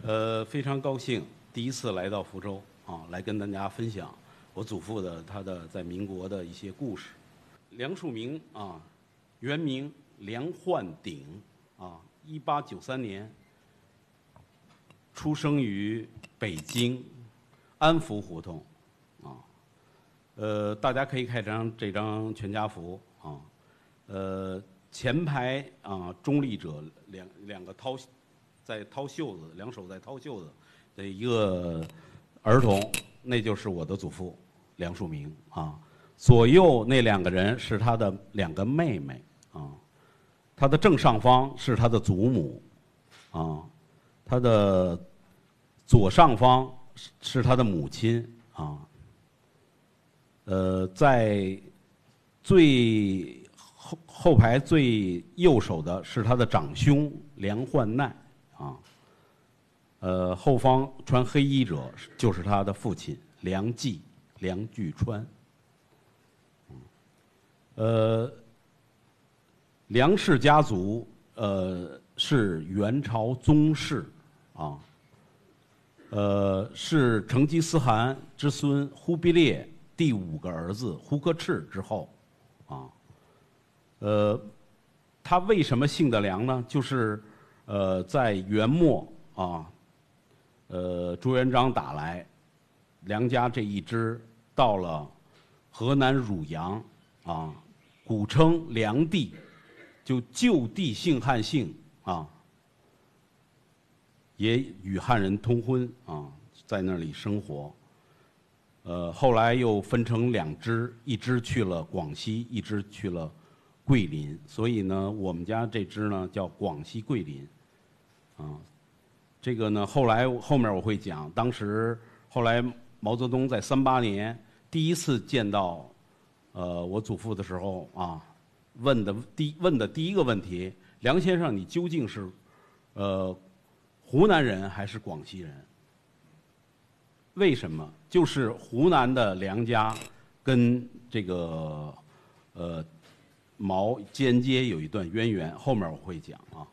非常高兴第一次来到福州啊，来跟大家分享我祖父他的在民国的一些故事。梁漱溟啊，原名梁焕鼎啊，1893年出生于北京安福胡同啊。大家可以看这张全家福啊，前排啊中立者两个在掏袖子，两手在掏袖子的一个儿童，那就是我的祖父梁漱溟啊。左右那两个人是他的两个妹妹啊，他的正上方是他的祖母啊，他的左上方是他的母亲啊。在最后排最右手的是他的长兄梁焕鼐啊。后方穿黑衣者就是他的父亲梁冀梁巨川。梁氏家族是元朝宗室啊，是成吉思汗之孙忽必烈第5个儿子忽可赤之后啊。他为什么姓的梁呢？就是在元末啊，朱元璋打来，梁家这一支到了河南汝阳啊，古称梁地，就地姓汉姓啊，也与汉人通婚啊，在那里生活。后来又分成2支，一支去了广西，一支去了桂林，所以呢，我们家这支呢叫广西桂林啊。这个呢，后面我会讲，当时后来毛泽东在38年第一次见到我祖父的时候啊，问的第一个问题，梁先生，你究竟是湖南人还是广西人？为什么？就是湖南的梁家跟这个毛间接有一段渊源，后面我会讲啊。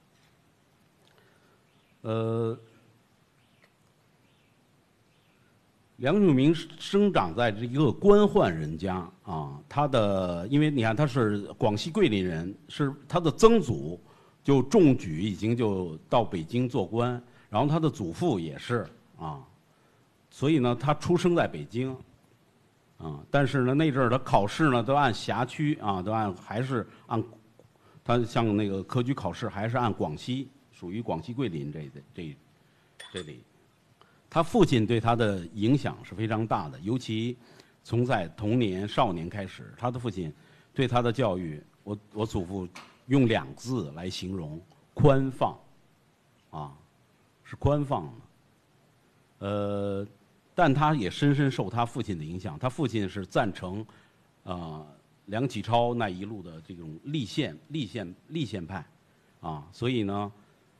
梁漱溟生长在这一个官宦人家啊，因为你看他是广西桂林人，是他的曾祖就中举已经就到北京做官，然后他的祖父也是啊，所以呢他出生在北京啊，但是呢那阵儿他考试呢都按辖区啊，还是按他像那个科举考试还是按广西，属于广西桂林这里。他父亲对他的影响是非常大的，尤其从在童年少年开始，他的父亲对他的教育，我祖父用2个字来形容：宽放，啊，是宽放的。但他也深深受他父亲的影响，他父亲是赞成梁启超那一路的这种立宪派，啊，所以呢，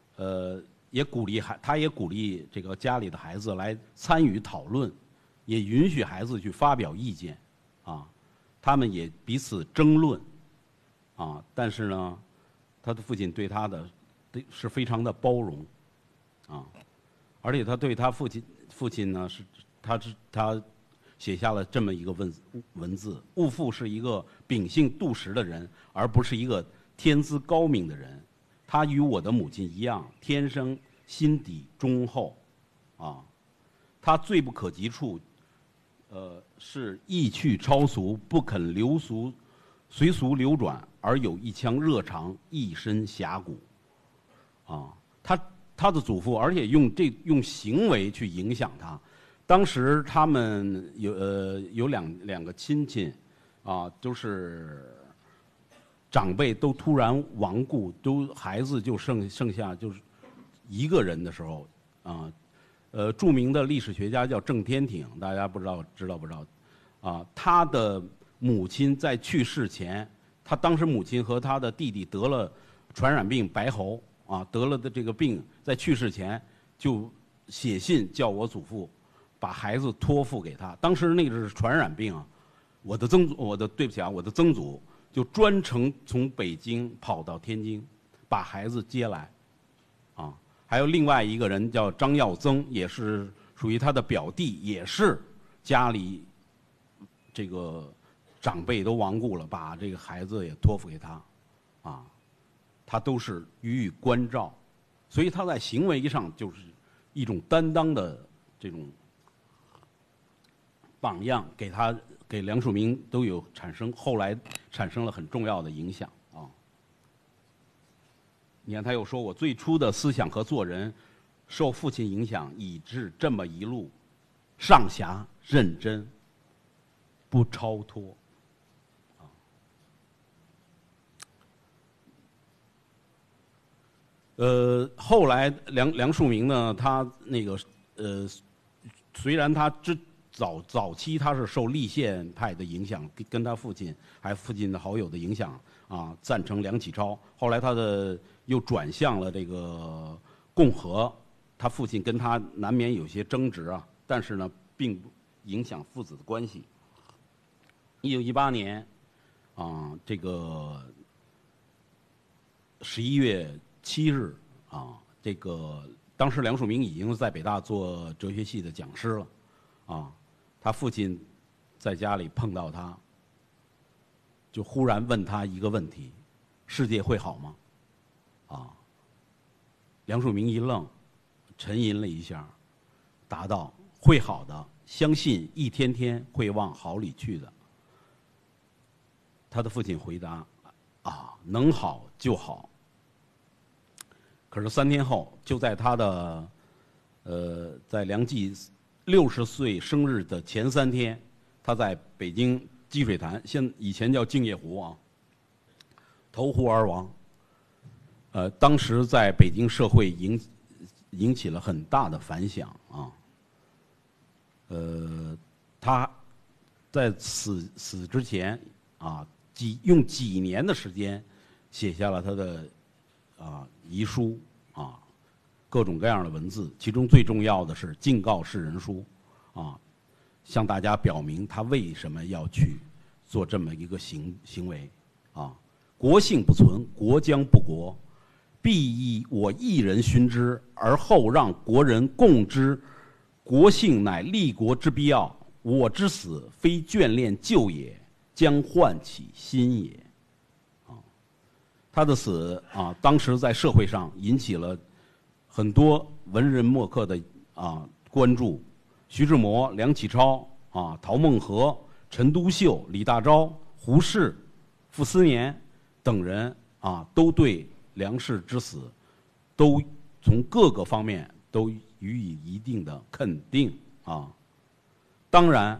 他也鼓励这个家里的孩子来参与讨论，也允许孩子去发表意见，啊，他们也彼此争论，啊，但是呢，他的父亲对他是非常的包容，啊，而且他对他父亲呢他写下了这么一个文字：吾父是一个秉性笃实的人，而不是一个天资高明的人。他与我的母亲一样，天生心底忠厚，啊，他最不可及处，是意趣超俗，不肯随俗流转，而有一腔热肠，一身侠骨，啊，他的祖父，而且用行为去影响他。当时他们有两个亲戚，啊，都是长辈都突然亡故，孩子就剩下就是1个人的时候，啊，著名的历史学家叫郑天挺，大家知道不知道？啊，他的母亲在去世前，他当时母亲和他的弟弟得了传染病白喉，啊，得了的这个病，在去世前就写信叫我祖父把孩子托付给他。当时那个是传染病啊，我的曾祖就专程从北京跑到天津，把孩子接来，啊， 还有另外一个人叫张耀增，也是属于他的表弟，也是家里这个长辈都亡故了，把这个孩子也托付给他，啊，他都是予以关照，所以他在行为上就是一种担当的这种榜样，给梁漱溟都有后来产生了很重要的影响啊。你看他又说，我最初的思想和做人受父亲影响，以致这么一路上侠认真，不超脱。后来梁漱溟呢，他那个虽然他早期他是受立宪派的影响，跟他父亲还有父亲的好友的影响啊，赞成梁启超。后来他又转向了这个共和，他父亲跟他难免有些争执啊，但是呢，并不影响父子的关系。1918年啊，这个11月7日啊，这个当时梁漱溟已经在北大做哲学系的讲师了，啊，他父亲在家里碰到他，就忽然问他一个问题：世界会好吗？啊，梁漱溟一愣，沉吟了一下，答道：会好的，相信一天天会往好里去的。他的父亲回答：啊，能好就好。可是3天后，就在他的在梁冀60岁生日的前3天，他在北京积水潭，以前叫镜业湖啊，投湖而亡。当时在北京社会引起了很大的反响啊。他在死之前啊，用几年的时间写下了他的遗书啊，各种各样的文字，其中最重要的是敬告世人书啊，向大家表明他为什么要去做这么一个行为啊。国姓不存，国将不国，必以我一人勋之，而后让国人共之。国姓乃立国之必要，我之死非眷恋旧也，将唤起新也。他的死啊，当时在社会上引起了很多文人墨客的关注。徐志摩、梁启超啊、陶孟和、陈独秀、李大钊、胡适、傅斯年等人啊，都对梁氏之死都从各个方面都予以一定的肯定啊。当然，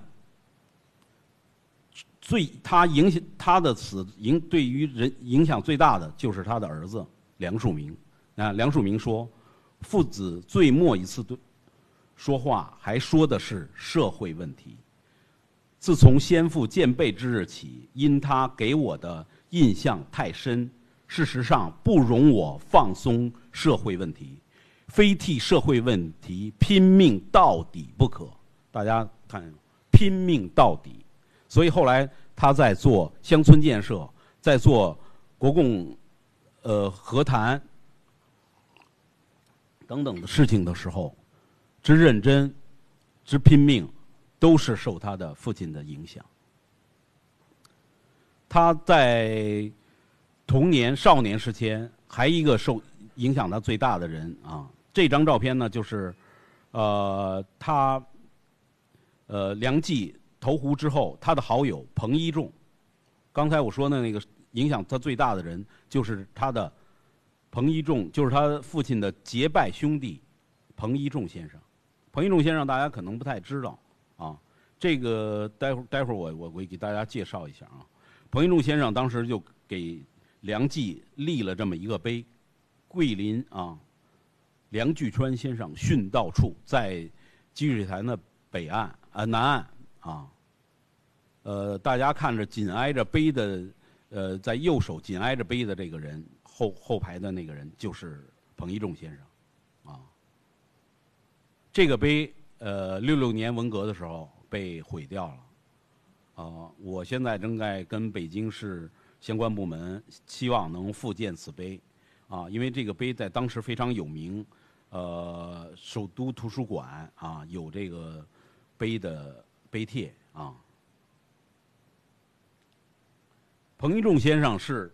他的死对于人影响最大的就是他的儿子梁漱溟啊。梁漱溟说，父子最末一次说话还说的是社会问题。自从先父见背之日起，因他给我的印象太深，事实上不容我放松社会问题，非替社会问题拼命到底不可。大家看，拼命到底。所以后来他在做乡村建设，在做国共和谈等等的事情的时候，之认真、之拼命，都是受他的父亲的影响。他在童年、少年时期，还一个受影响他最大的人啊。这张照片呢，就是他梁冀投湖之后，他的好友彭一仲。刚才我说的那个影响他最大的人，就是他的彭一仲，就是他父亲的结拜兄弟彭一仲先生。彭一仲先生大家可能不太知道啊，这个待会儿我会给大家介绍一下啊。彭一仲先生当时就给梁冀立了这么一个碑，桂林啊，梁巨川先生殉道处，在积水潭的南岸啊。大家看着紧挨着碑的，在右手紧挨着碑的这个人，后排的那个人就是彭一仲先生，啊。这个碑，66年文革的时候被毁掉了，我现在正在跟北京市相关部门希望能复建此碑，啊，因为这个碑在当时非常有名， 首都图书馆啊有这个碑的碑帖啊。彭一仲先生是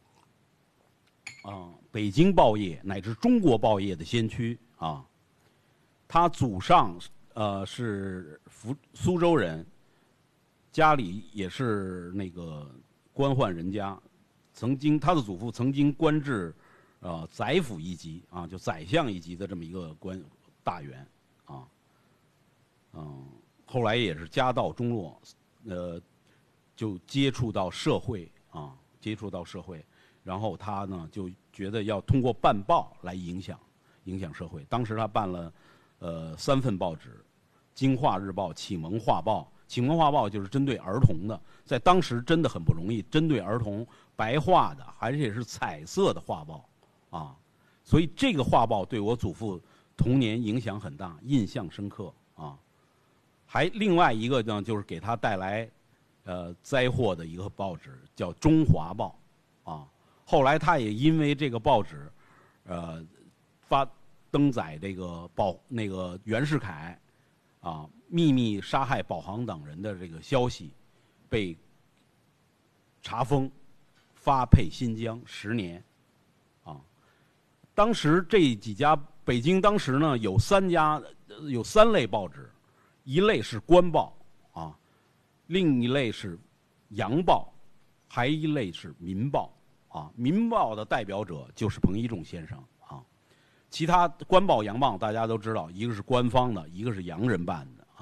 北京报业乃至中国报业的先驱啊。他祖上是苏州人，家里也是那个官宦人家，他的祖父曾经官至宰辅一级啊，就宰相一级的这么一个大员啊。后来也是家道中落，就接触到社会，然后他呢就觉得要通过办报来影响社会。当时他办了3份报纸，《京华日报》《启蒙画报》。《启蒙画报》就是针对儿童的，在当时真的很不容易，针对儿童白话的，而且是彩色的画报啊。所以这个画报对我祖父童年影响很大，印象深刻啊。还另外一个呢，就是给他带来灾祸的一个报纸，叫《中华报》啊。后来他也因为这个报纸，登载这个那个袁世凯啊秘密杀害保皇党人的这个消息，被查封，发配新疆10年啊。当时这几家北京当时呢有3类报纸，一类是官报啊，另一类是洋报，还一类是民报啊。民报的代表者就是彭一仲先生啊。其他官报洋报大家都知道，一个是官方的，一个是洋人办的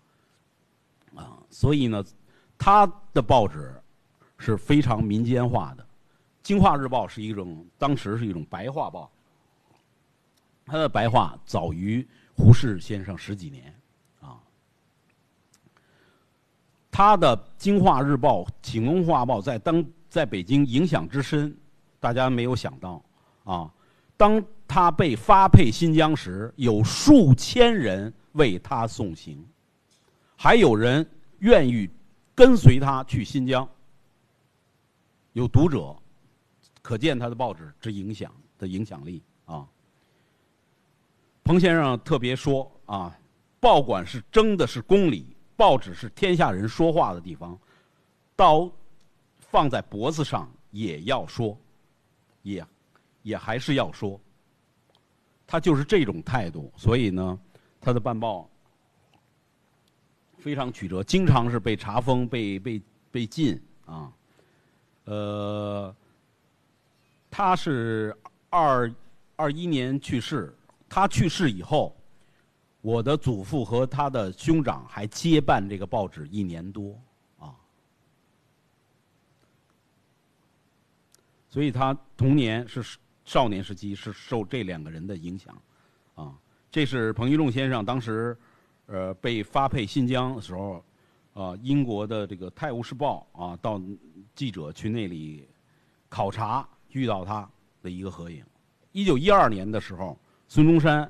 所以呢他的报纸是非常民间化的。京华日报当时是一种白话报，他的白话早于胡适先生10几年啊。他的京华日报、启蒙画报在北京影响之深，大家没有想到啊。当他被发配新疆时，有数千人为他送行，还有人愿意跟随他去新疆。有读者，可见他的报纸之影响力啊。彭先生特别说啊，报馆是争的是公理，报纸是天下人说话的地方，刀放在脖子上也要说，也还是要说。他就是这种态度，所以呢，他的办报非常曲折，经常是被查封、被禁啊。他是21年去世。他去世以后，我的祖父和他的兄长还接办这个报纸1年多啊。所以他童年少年时期是受这2个人的影响啊。这是彭一仲先生当时被发配新疆的时候英国的这个《泰晤士报》啊，到记者去那里考察遇到他的一个合影。1912年的时候，孙中山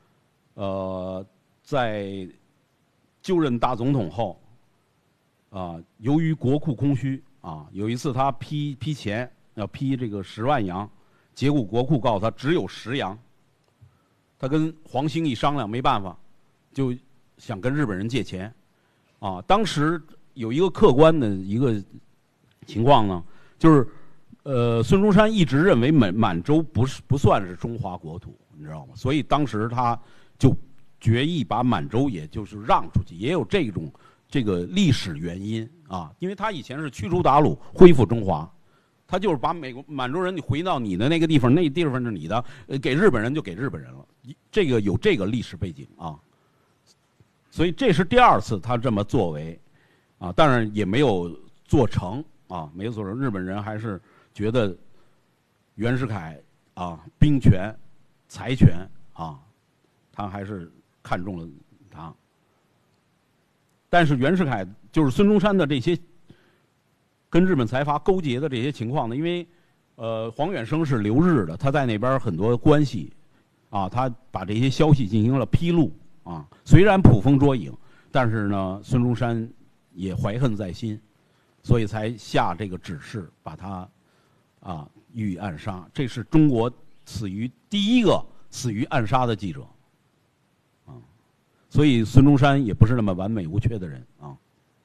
在就任大总统后由于国库空虚啊，有一次他批钱要批这个10万洋，结果国库告诉他只有10洋。他跟黄兴一商量，没办法，就想跟日本人借钱啊。当时有一个客观的一个情况呢，就是孙中山一直认为满洲不算是中华国土，你知道吗？所以当时他就决意把满洲也就是让出去，也有这个历史原因啊。因为他以前是驱除鞑虏，恢复中华，他就是把满洲人你回到你的那个地方，那地方是你的，给日本人就给日本人了。这个有这个历史背景啊。所以这是第2次他这么作为啊，当然也没有做成啊，没有做成。日本人还是觉得袁世凯啊兵权、财权啊，他还是看中了他。但是袁世凯就是孙中山的这些跟日本财阀勾结的这些情况呢，因为黄远生是留日的，他在那边很多关系啊，他把这些消息进行了披露啊。虽然捕风捉影，但是呢，孙中山也怀恨在心，所以才下这个指示把他予以暗杀。这是中国死于第一个死于暗杀的记者，啊，所以孙中山也不是那么完美无缺的人啊。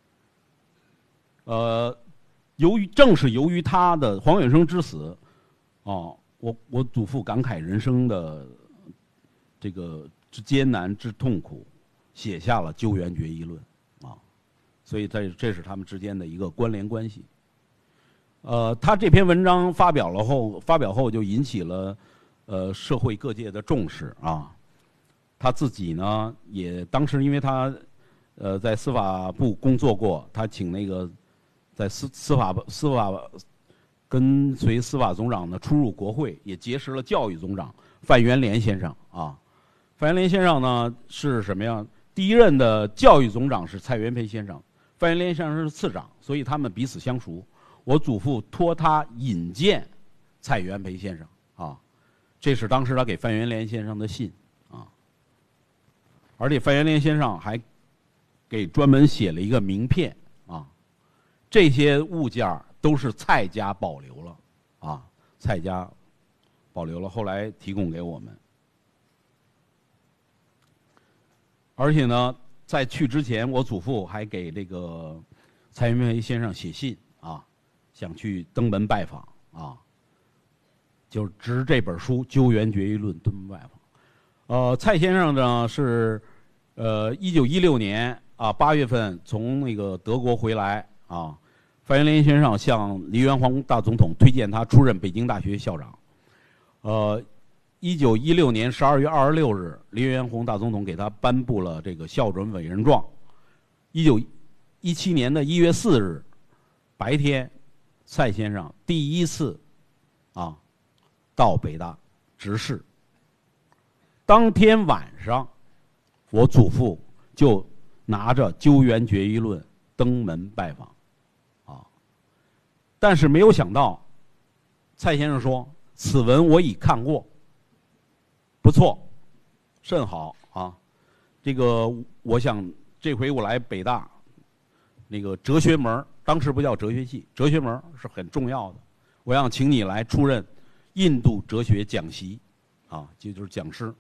正是由于他的黄远生之死，啊，我祖父感慨人生的这个之艰难之痛苦，写下了《纠原决议论》啊，所以这是他们之间的一个关联关系。他这篇文章发表后就引起了社会各界的重视啊。他自己呢也当时因为他在司法部工作过，他请那个在司法跟随司法总长呢出入国会，也结识了教育总长范元濂先生啊。范元濂先生呢是什么呀？第一任的教育总长是蔡元培先生，范元濂先生是次长，所以他们彼此相熟。我祖父托他引荐蔡元培先生啊，这是当时他给范元濂先生的信啊。而且范元濂先生还给专门写了一个名片啊，这些物件都是蔡家保留了啊，蔡家保留了，后来提供给我们。而且呢，在去之前，我祖父还给这个蔡元培先生写信啊，想去登门拜访啊，就是执这本书《纠原决议论》登门拜访。蔡先生呢是1916年啊8月份从那个德国回来啊，范元濂先生向黎元洪大总统推荐他出任北京大学校长。1916年12月26日，黎元洪大总统给他颁布了这个校准委任状。1917年的1月4日白天，蔡先生第一次啊到北大执事。当天晚上，我祖父就拿着《纠原决议论》登门拜访，啊，但是没有想到，蔡先生说：“此文我已看过，不错，甚好啊。这个我想这回我来北大，那个哲学门当时不叫哲学系，哲学门是很重要的。我想请你来出任印度哲学讲席，啊，这就是讲师。”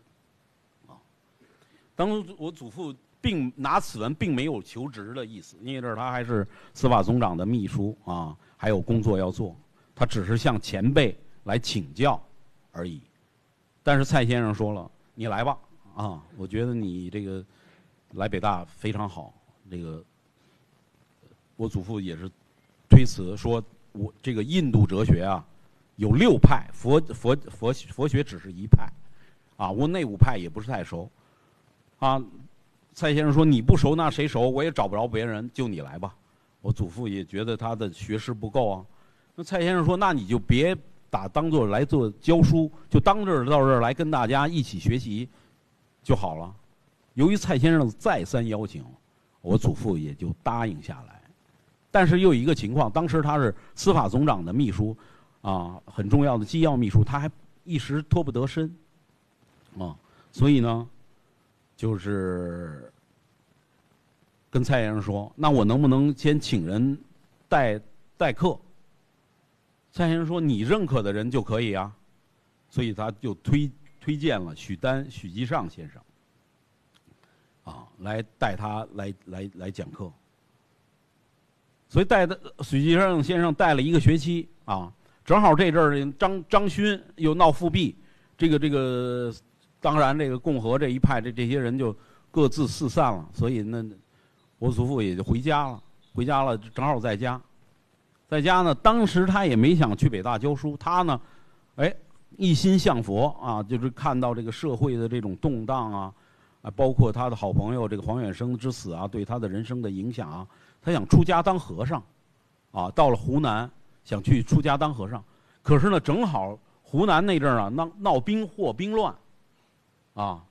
当时我祖父并拿此文并没有求职的意思，因为这他还是司法总长的秘书啊，还有工作要做，他只是向前辈来请教而已。但是蔡先生说了：“你来吧，啊，我觉得你这个来北大非常好。”这个我祖父也是推辞说：“我这个印度哲学啊，有6派，佛学只是一派，啊，我那5派也不是太熟。”啊，蔡先生说：“你不熟，那谁熟？我也找不着别人，就你来吧。”我祖父也觉得他的学识不够啊。那蔡先生说：“那你就别当做来做教书，就到这儿来跟大家一起学习就好了。”由于蔡先生再三邀请，我祖父也就答应下来。但是又有一个情况，当时他是司法总长的秘书，啊，很重要的机要秘书，他还一时脱不得身，啊，所以呢，就是跟蔡先生说：“那我能不能先请人代课？”蔡先生说：“你认可的人就可以啊。”所以他就推荐了许继尚先生，啊，来带他来讲课。所以许继尚先生带了1个学期啊，正好这阵儿张勋又闹复辟，这个。当然，这个共和这一派这些人就各自四散了，所以呢，我祖父也就回家了，正好在家呢。当时他也没想去北大教书，他呢，一心向佛啊，就是看到这个社会的这种动荡啊，包括他的好朋友这个黄远生之死啊，对他的人生的影响啊，他想出家当和尚，啊，到了湖南想去出家当和尚，可是呢，正好湖南那阵儿啊闹兵乱。啊，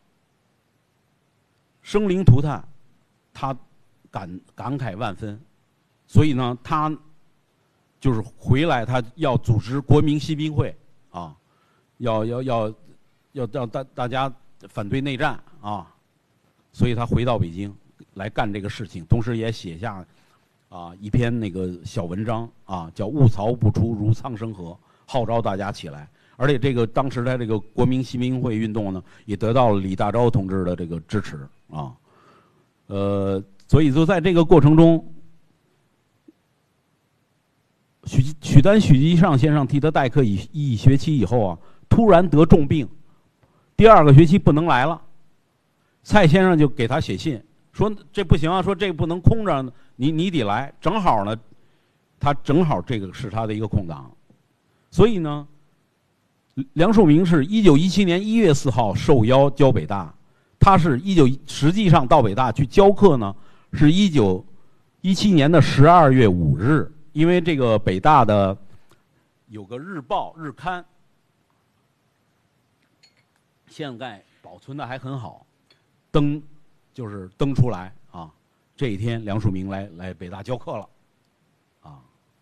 生灵涂炭，他感慨万分，所以呢，他就是回来，他要组织国民新兵会啊，要让大家反对内战啊，所以他回到北京来干这个事情，同时也写下啊一篇那个小文章啊，叫“物曹不出如苍生河”，号召大家起来。 而且这个当时的这个国民新民会运动呢，也得到了李大钊同志的这个支持啊。所以就在这个过程中，许基尚先生替他代课一学期以后啊，突然得重病，第2个学期不能来了。蔡先生就给他写信说：“这不行啊，说这不能空着，你得来。”正好呢，他正好这个是他的一个空档，所以呢，梁漱溟是1917年1月4号受邀教北大，他是实际上到北大去教课呢，是1917年的12月5日。因为这个北大的有个日报日刊，现在保存的还很好，就是登出来啊。这一天，梁漱溟来北大教课了，啊。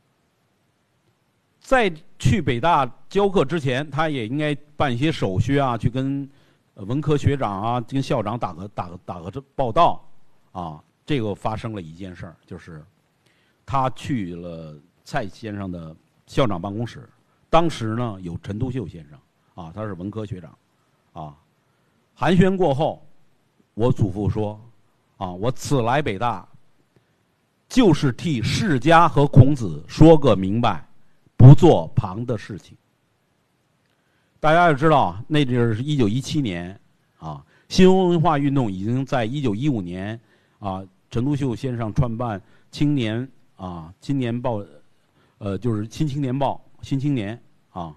在去北大教课之前，他也应该办一些手续啊，去跟文科学长啊、跟校长打个报道啊。这个发生了一件事儿，就是他去了蔡先生的校长办公室，当时呢有陈独秀先生啊，他是文科学长啊。寒暄过后，我祖父说啊，我此来北大就是替释迦和孔子说个明白，不做旁的事情。大家要知道，那就是1917年啊，新文化运动已经在1915年啊，陈独秀先生创办青年啊，青年报，就是新青年报、新青年啊，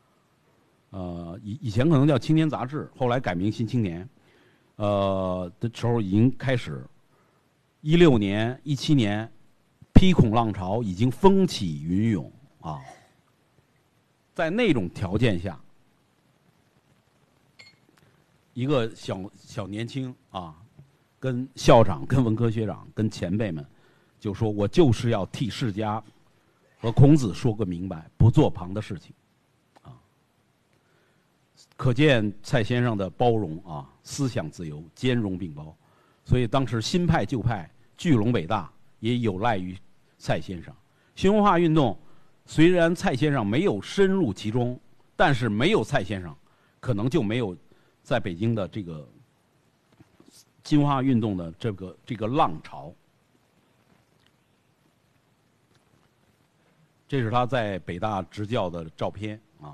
以前可能叫青年杂志，后来改名新青年，的时候已经开始。16年、17年，批孔浪潮已经风起云涌啊。在那种条件下，一个小年轻啊，跟校长、跟文科学长、跟前辈们，就说我就是要替释迦和孔子说个明白，不做旁的事情，啊，可见蔡先生的包容啊，思想自由，兼容并包，所以当时新派旧派聚拢北大，也有赖于蔡先生。新文化运动虽然蔡先生没有深入其中，但是没有蔡先生，可能就没有在北京的这个新文化运动的这个浪潮。这是他在北大执教的照片啊。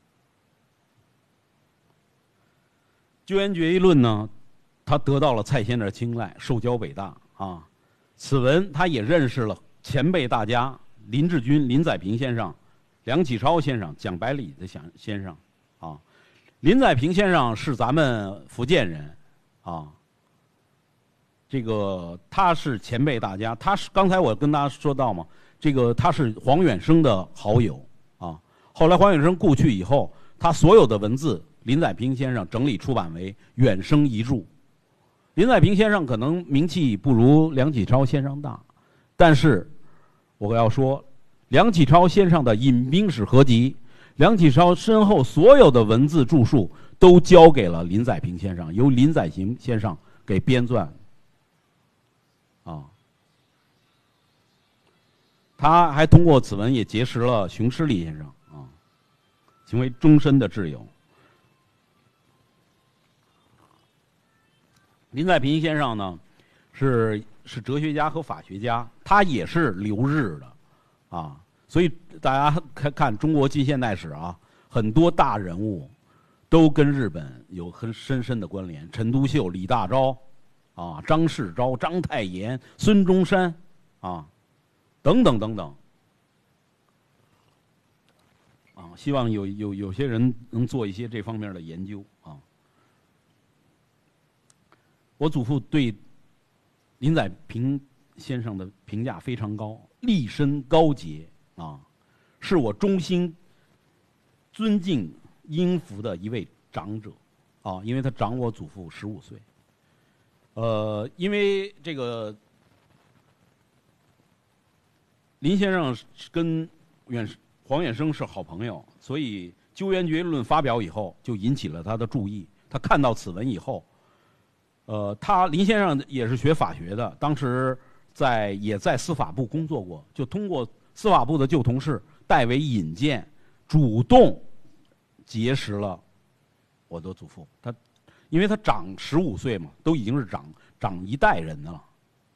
救援决议论呢，他得到了蔡先生的青睐，受教北大啊。此文他也认识了前辈大家林志军、林载平先生、梁启超先生、蒋百里的先生啊。林载平先生是咱们福建人啊。这个他是前辈大家，他是刚才我跟大家说到嘛，这个他是黄远生的好友啊。后来黄远生故去以后，他所有的文字，林载平先生整理出版为《远生遗著》。林载平先生可能名气不如梁启超先生大，但是我要说，梁启超先生的饮冰史合集，梁启超身后所有的文字著述都交给了林载平先生，由林载平先生给编撰。啊，他还通过此文也结识了熊十力先生啊，成为终身的挚友。林载平先生呢，是哲学家和法学家，他也是留日的啊，所以大家看中国近现代史啊，很多大人物都跟日本有很深深的关联，陈独秀、李大钊啊，张世钊、章太炎、孙中山啊，等等等等啊，希望有些人能做一些这方面的研究啊。我祖父对林载平先生的评价非常高，立身高洁啊，是我衷心尊敬应服的一位长者啊，因为他长我祖父15岁。因为这个林先生跟黄远生是好朋友，所以救援决议论发表以后，就引起了他的注意。他看到此文以后，林先生也是学法学的，当时也在司法部工作过，就通过司法部的旧同事代为引荐，主动结识了我的祖父。因为他长15岁嘛，都已经是长一代人的了。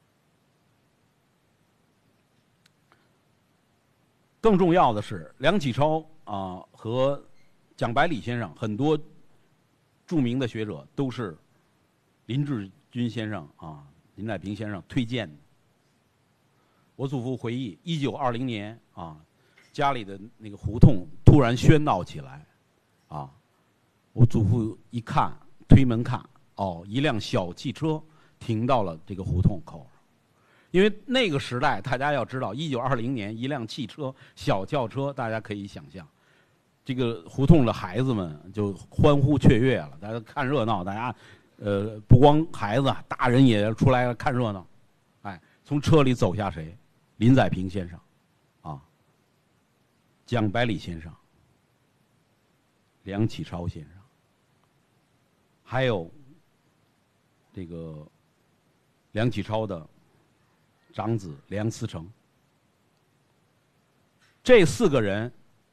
更重要的是，梁启超和蒋百里先生，很多著名的学者都是林志军先生林乃平先生推荐的。我祖父回忆，1920年家里的那个胡同突然喧闹起来，我祖父一看，推门看，一辆小汽车停到了这个胡同口上。因为那个时代，大家要知道，1920年一辆汽车、小轿车，大家可以想象，这个胡同的孩子们就欢呼雀跃了，大家看热闹，大家不光孩子，大人也出来看热闹。从车里走下谁？林载平先生，蒋百里先生，梁启超先生，还有这个梁启超的长子梁思成。这4个人，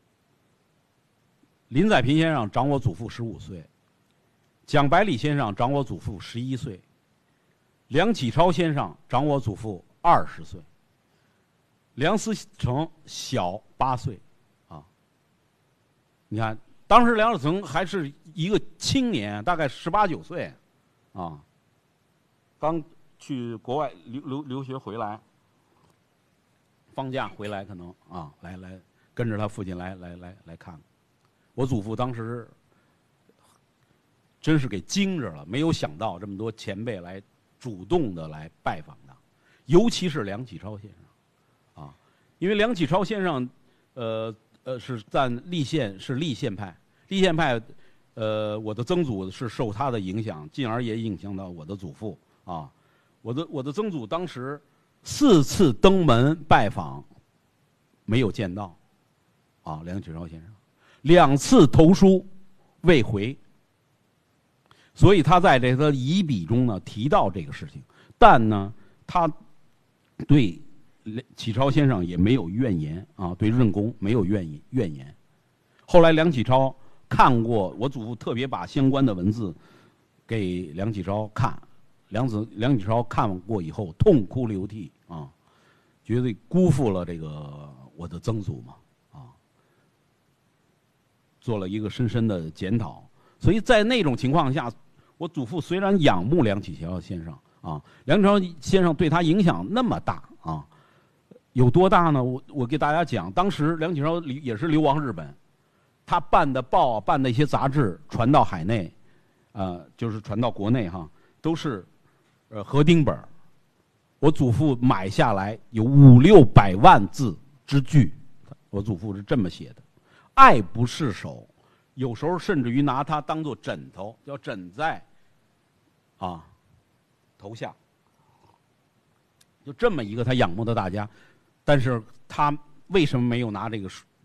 林载平先生长我祖父15岁，蒋百里先生长我祖父11岁，梁启超先生长我祖父20岁，梁思成小8岁，你看，当时梁思成还是一个青年，大概18、19岁，刚去国外留学回来，放假回来可能来跟着他父亲来看。我祖父当时真是给惊着了，没有想到这么多前辈来主动的来拜访他，尤其是梁启超先生，因为梁启超先生是在立宪派，我的曾祖是受他的影响，进而也影响到我的祖父我的曾祖当时4次登门拜访，没有见到梁启超先生，2次投书未回，所以他在这个遗笔中呢提到这个事情，但呢他对启超先生也没有怨言对任公没有怨言。后来梁启超看过，我祖父特别把相关的文字给梁启超看，梁启超看过以后痛哭流涕觉得辜负了这个我的曾祖嘛做了一个深深的检讨。所以在那种情况下，我祖父虽然仰慕梁启超先生梁启超先生对他影响那么大有多大呢？我给大家讲，当时梁启超也是流亡日本，他办的报、办的一些杂志传到海内，就是传到国内都是合订本。我祖父买下来有500、600万字之巨，我祖父是这么写的，爱不释手，有时候甚至于拿它当做枕头，要枕在头下，就这么一个他仰慕的大家。但是他为什么没有拿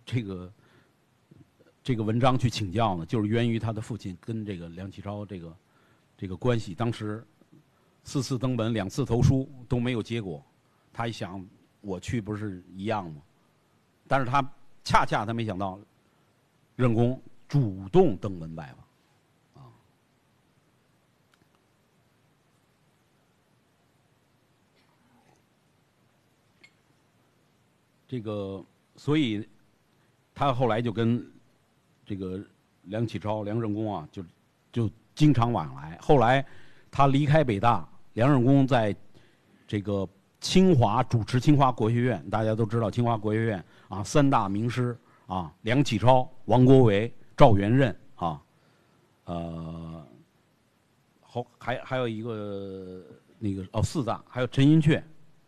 这个文章去请教呢？就是源于他的父亲跟这个梁启超这个关系。当时4次登门，2次投书都没有结果，他一想，我去不是一样吗？但是他恰恰他没想到，任公主动登门拜访。所以他后来就跟这个梁启超、梁任公就经常往来。后来他离开北大，梁任公在这个清华主持清华国学院，大家都知道清华国学院3大名师梁启超、王国维、赵元任还有一个4大，还有陈寅恪。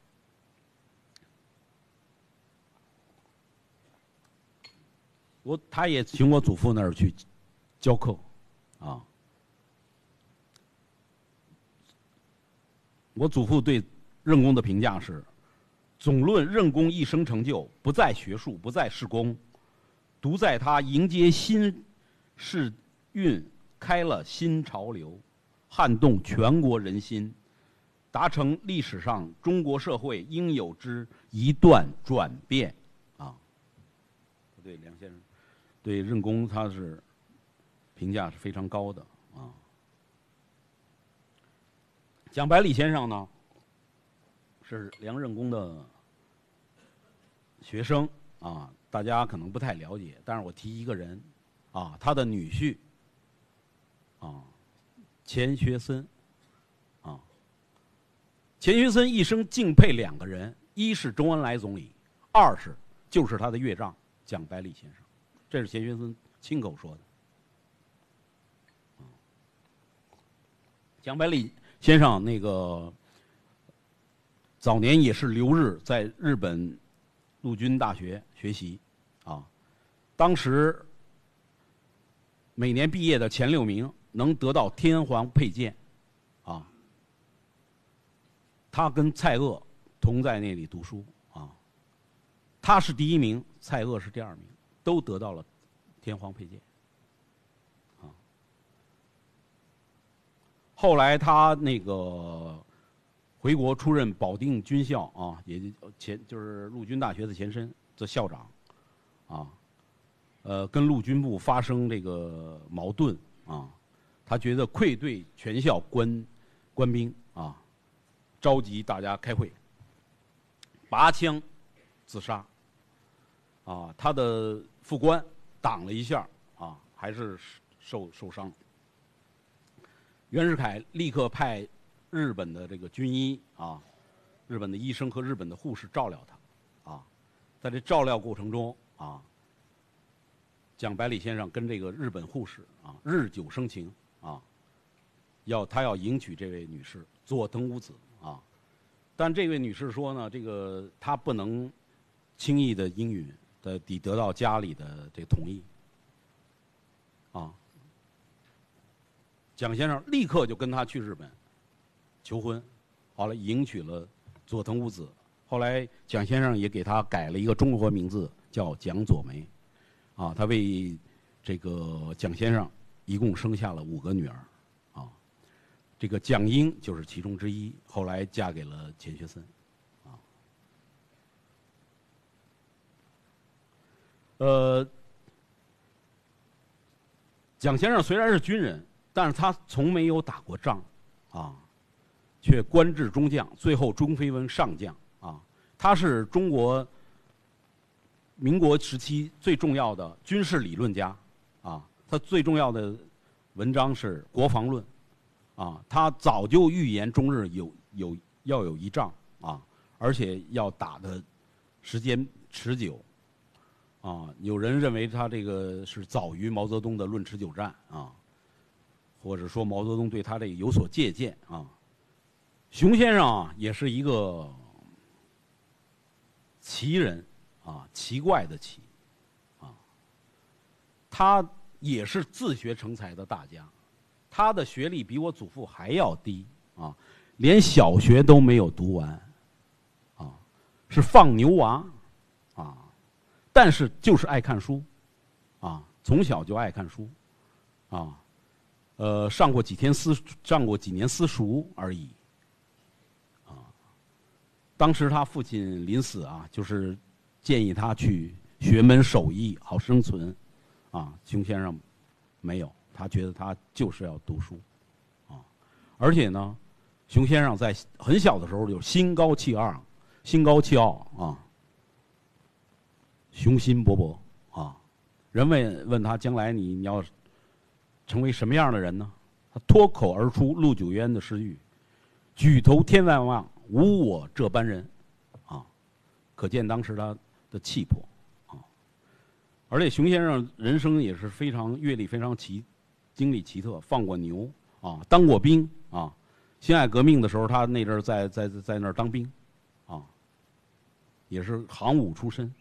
他也请我祖父那儿去教课我祖父对任公的评价是：总论任公一生成就，不在学术，不在事功，独在他迎接新世运，开了新潮流，撼动全国人心，达成历史上中国社会应有之一段转变对梁先生。对任公他是评价是非常高的啊。蒋百里先生呢，是梁任公的学生啊，大家可能不太了解，但是我提一个人啊，他的女婿啊，钱学森啊，钱学森一生敬佩2个人，一是周恩来总理，二是就是他的岳丈蒋百里先生，这是钱学森亲口说的。蒋百里先生那个早年也是留日，在日本陆军大学学习啊，当时每年毕业的前6名能得到天皇佩剑啊，他跟蔡锷同在那里读书啊，他是第1名，蔡锷是第2名，都得到了天皇佩剑啊。后来他那个回国出任保定军校啊，也就是陆军大学的前身的校长啊，跟陆军部发生这个矛盾啊，他觉得愧对全校官兵啊，召集大家开会，拔枪自杀啊，他的副官挡了一下啊，还是受伤。袁世凯立刻派日本的这个军医啊，日本的医生和日本的护士照料他啊，在这照料过程中啊，蒋百里先生跟这个日本护士啊日久生情啊，他要迎娶这位女士佐藤无子啊，但这位女士说呢，这个她不能轻易的应允的，得到家里的这个同意啊。蒋先生立刻就跟他去日本求婚，好了，迎娶了佐藤无子。后来蒋先生也给他改了一个中国名字，叫蒋佐梅，啊，他为这个蒋先生一共生下了5个女儿，啊，这个蒋英就是其中之一，后来嫁给了钱学森，啊，蒋先生虽然是军人，但是他从没有打过仗，啊，却官至中将，最后中飞为上将，啊，他是中国民国时期最重要的军事理论家，啊，他最重要的文章是《国防论》，啊，他早就预言中日要有一仗，啊，而且要打的时间持久，啊，有人认为他这个是早于毛泽东的《论持久战》啊。或者说毛泽东对他这个有所借鉴啊。熊先生啊，也是一个奇人啊，奇怪的奇啊。他也是自学成才的大家，他的学历比我祖父还要低啊，连小学都没有读完啊，是放牛娃啊，但是就是爱看书啊，从小就爱看书啊。上过几年私塾而已，啊，当时他父亲临死啊，就是建议他去学门手艺好生存，啊，熊先生没有，他觉得他就是要读书，啊，而且呢，熊先生在很小的时候就心高气傲啊，雄心勃勃啊，人问他将来你要成为什么样的人呢？他脱口而出陆九渊的诗句：“举头天万望，无我这般人。”啊，可见当时他的气魄啊。而且熊先生人生也是非常阅历非常经历奇特，放过牛啊，当过兵啊。辛亥革命的时候，他那阵儿在那儿当兵，啊，也是行伍出身。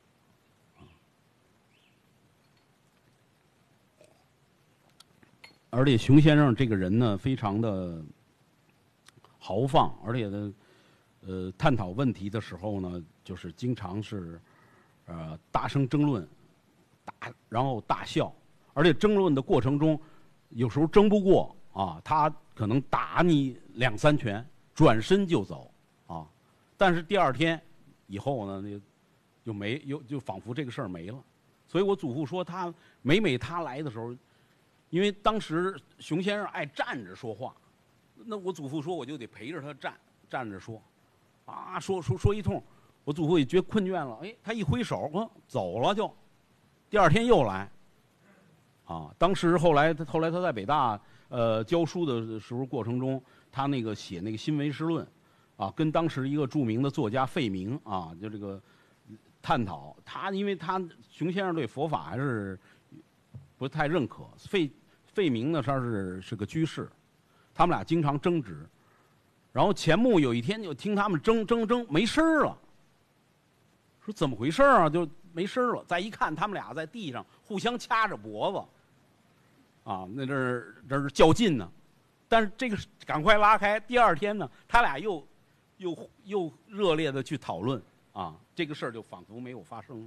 而且熊先生这个人呢，非常的豪放，而且呢，探讨问题的时候呢，就是经常是，大声争论，然后大笑，而且争论的过程中，有时候争不过啊，他可能打你2、3拳，转身就走啊，但是第2天以后呢，就仿佛这个事儿没了。所以我祖父说他每他来的时候， 因为当时熊先生爱站着说话，那我祖父说我就得陪着他站着说，啊，说一通，我祖父也觉得困倦了，哎，他一挥手，走了就，第二天又来，啊，当时后来他在北大教书的时候过程中，他那个写那个《新唯识论》，啊，跟当时一个著名的作家费明啊，就这个探讨他，因为他熊先生对佛法还是不太认可，费明呢他是个居士，他们俩经常争执，然后钱穆有一天就听他们争没声儿了，说怎么回事啊？就没声儿了，再一看他们俩在地上互相掐着脖子，啊，那这是较劲呢，但是这个赶快拉开。第二天呢，他俩又热烈的去讨论，啊，这个事儿就仿佛没有发生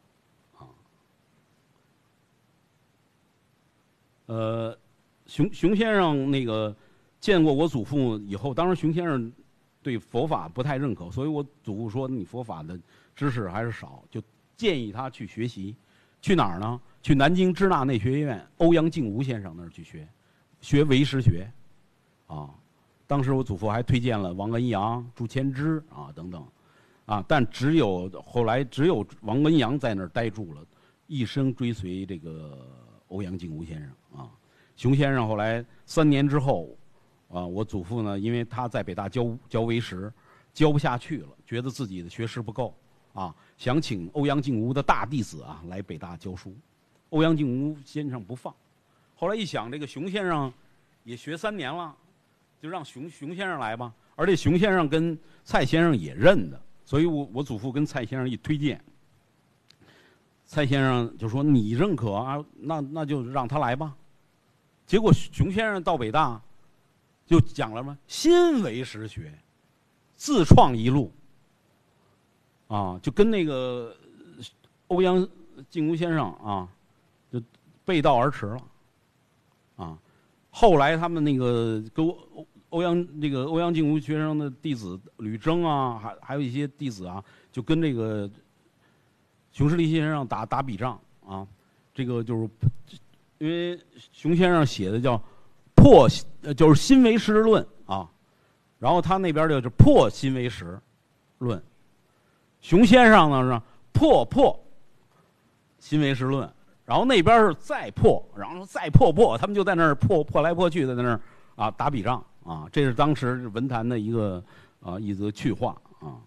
了。熊先生那个见过我祖父以后，当然熊先生对佛法不太认可，所以我祖父说你佛法的知识还是少，就建议他去学习。去哪儿呢？去南京支那内学院欧阳竟吾先生那儿去学唯识学，啊，当时我祖父还推荐了王恩阳、朱谦之啊等等，啊，但后来只有王恩阳在那儿待住了，一生追随这个欧阳竟吾先生啊。熊先生后来3年之后，啊，我祖父呢，因为他在北大教唯识，教不下去了，觉得自己的学识不够，啊，想请欧阳竟吾的大弟子啊来北大教书，欧阳竟吾先生不放。后来一想，这个熊先生也学3年了，就让熊先生来吧。而且熊先生跟蔡先生也认得，所以我祖父跟蔡先生一推荐，蔡先生就说你认可啊，那就让他来吧。结果熊先生到北大，就讲了什么新唯识学，自创一路，啊，就跟那个欧阳竟吾先生啊，就背道而驰了，啊，后来他们那个跟欧阳竟吾学生的弟子吕征啊，还有一些弟子啊，就跟这个熊十力先生打笔仗啊，这个就是因为熊先生写的叫就是新唯识论啊，然后他那边就是破新唯识论，熊先生呢是破新唯识论，然后那边是再破，然后再破，他们就在那儿破来破去的在那儿啊打笔仗啊，这是当时文坛的一则趣话啊。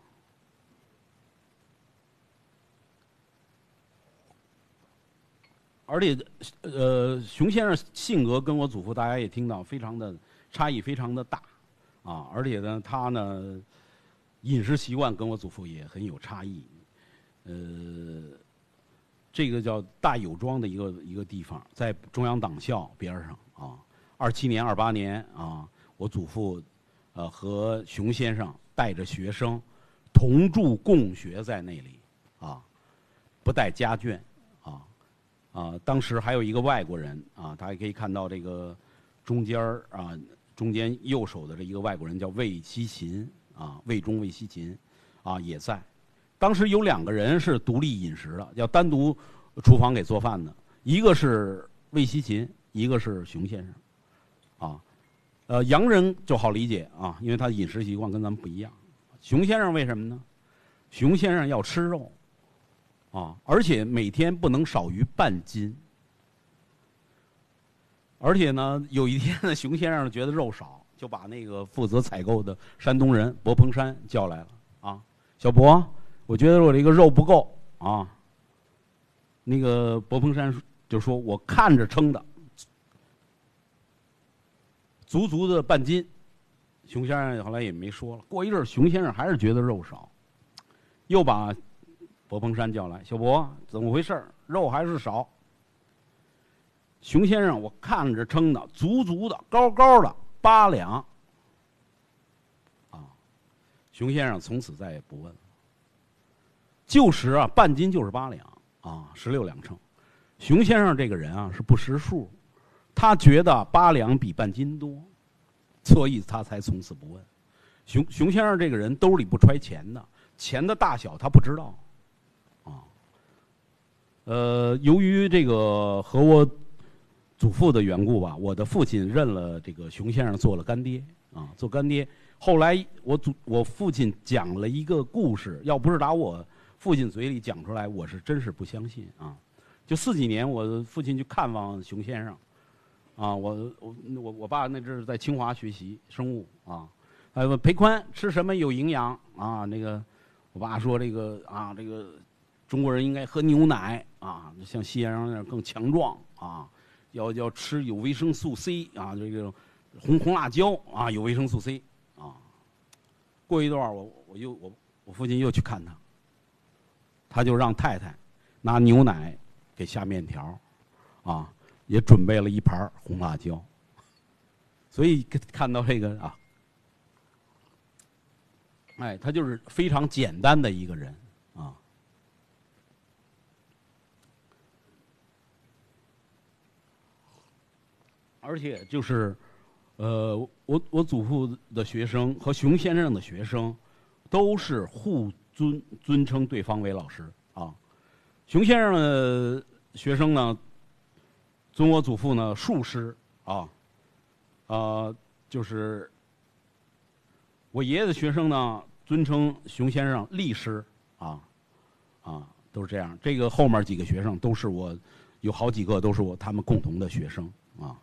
而且，熊先生性格跟我祖父大家也听到，差异非常的大，啊，而且呢，他呢，饮食习惯跟我祖父也很有差异，这个叫大有庄的一个地方，在中央党校边上啊。27年、28年啊，我祖父和熊先生带着学生同住共学在那里啊，不带家眷。当时还有一个外国人啊，大家可以看到这个中间右手的这一个外国人叫魏希勤啊，魏忠、魏希勤啊也在。当时有2个人是独立饮食的，要单独厨房给做饭的，一个是魏希勤，一个是熊先生，啊，洋人就好理解啊，因为他饮食习惯跟咱们不一样。熊先生为什么呢？熊先生要吃肉。啊，而且每天不能少于半斤。而且呢，有一天呢，熊先生觉得肉少，就把那个负责采购的山东人薄鹏山叫来了啊，小薄，我觉得我这个肉不够啊。那个薄鹏山就说：“我看着称的，足的半斤。”熊先生后来也没说了。过一阵儿，熊先生还是觉得肉少，又把薄鹏山叫来，小薄，怎么回事？肉还是少。熊先生，我看着称的，足的，高的，8两。啊，熊先生从此再也不问了。旧时啊，半斤就是8两啊，16两称。熊先生这个人啊是不识数，他觉得8两比半斤多，所以他才从此不问。熊先生这个人兜里不揣钱的，钱的大小他不知道。由于这个和我祖父的缘故吧，我的父亲认了这个熊先生做了干爹啊，做干爹。后来我父亲讲了一个故事，要不是打我父亲嘴里讲出来，我是真是不相信啊。就40几年，我父亲去看望熊先生，啊，我爸那阵儿在清华学习生物啊，问裴宽吃什么有营养啊？那个我爸说这个中国人应该喝牛奶啊，像西洋人那样更强壮啊，要吃有维生素 C 啊，这个红辣椒啊有维生素 C 啊。过一段我父亲又去看他，他就让太太拿牛奶给下面条，啊，也准备了一盘红辣椒。所以看到这个啊，哎，他就是非常简单的一个人啊。而且就是，我祖父的学生和熊先生的学生，都是互尊称对方为老师啊。熊先生的学生呢，尊我祖父呢术师啊，就是我爷爷的学生呢尊称熊先生力师啊，都是这样。这个后面几个学生都是我，有好几个都是他们共同的学生啊。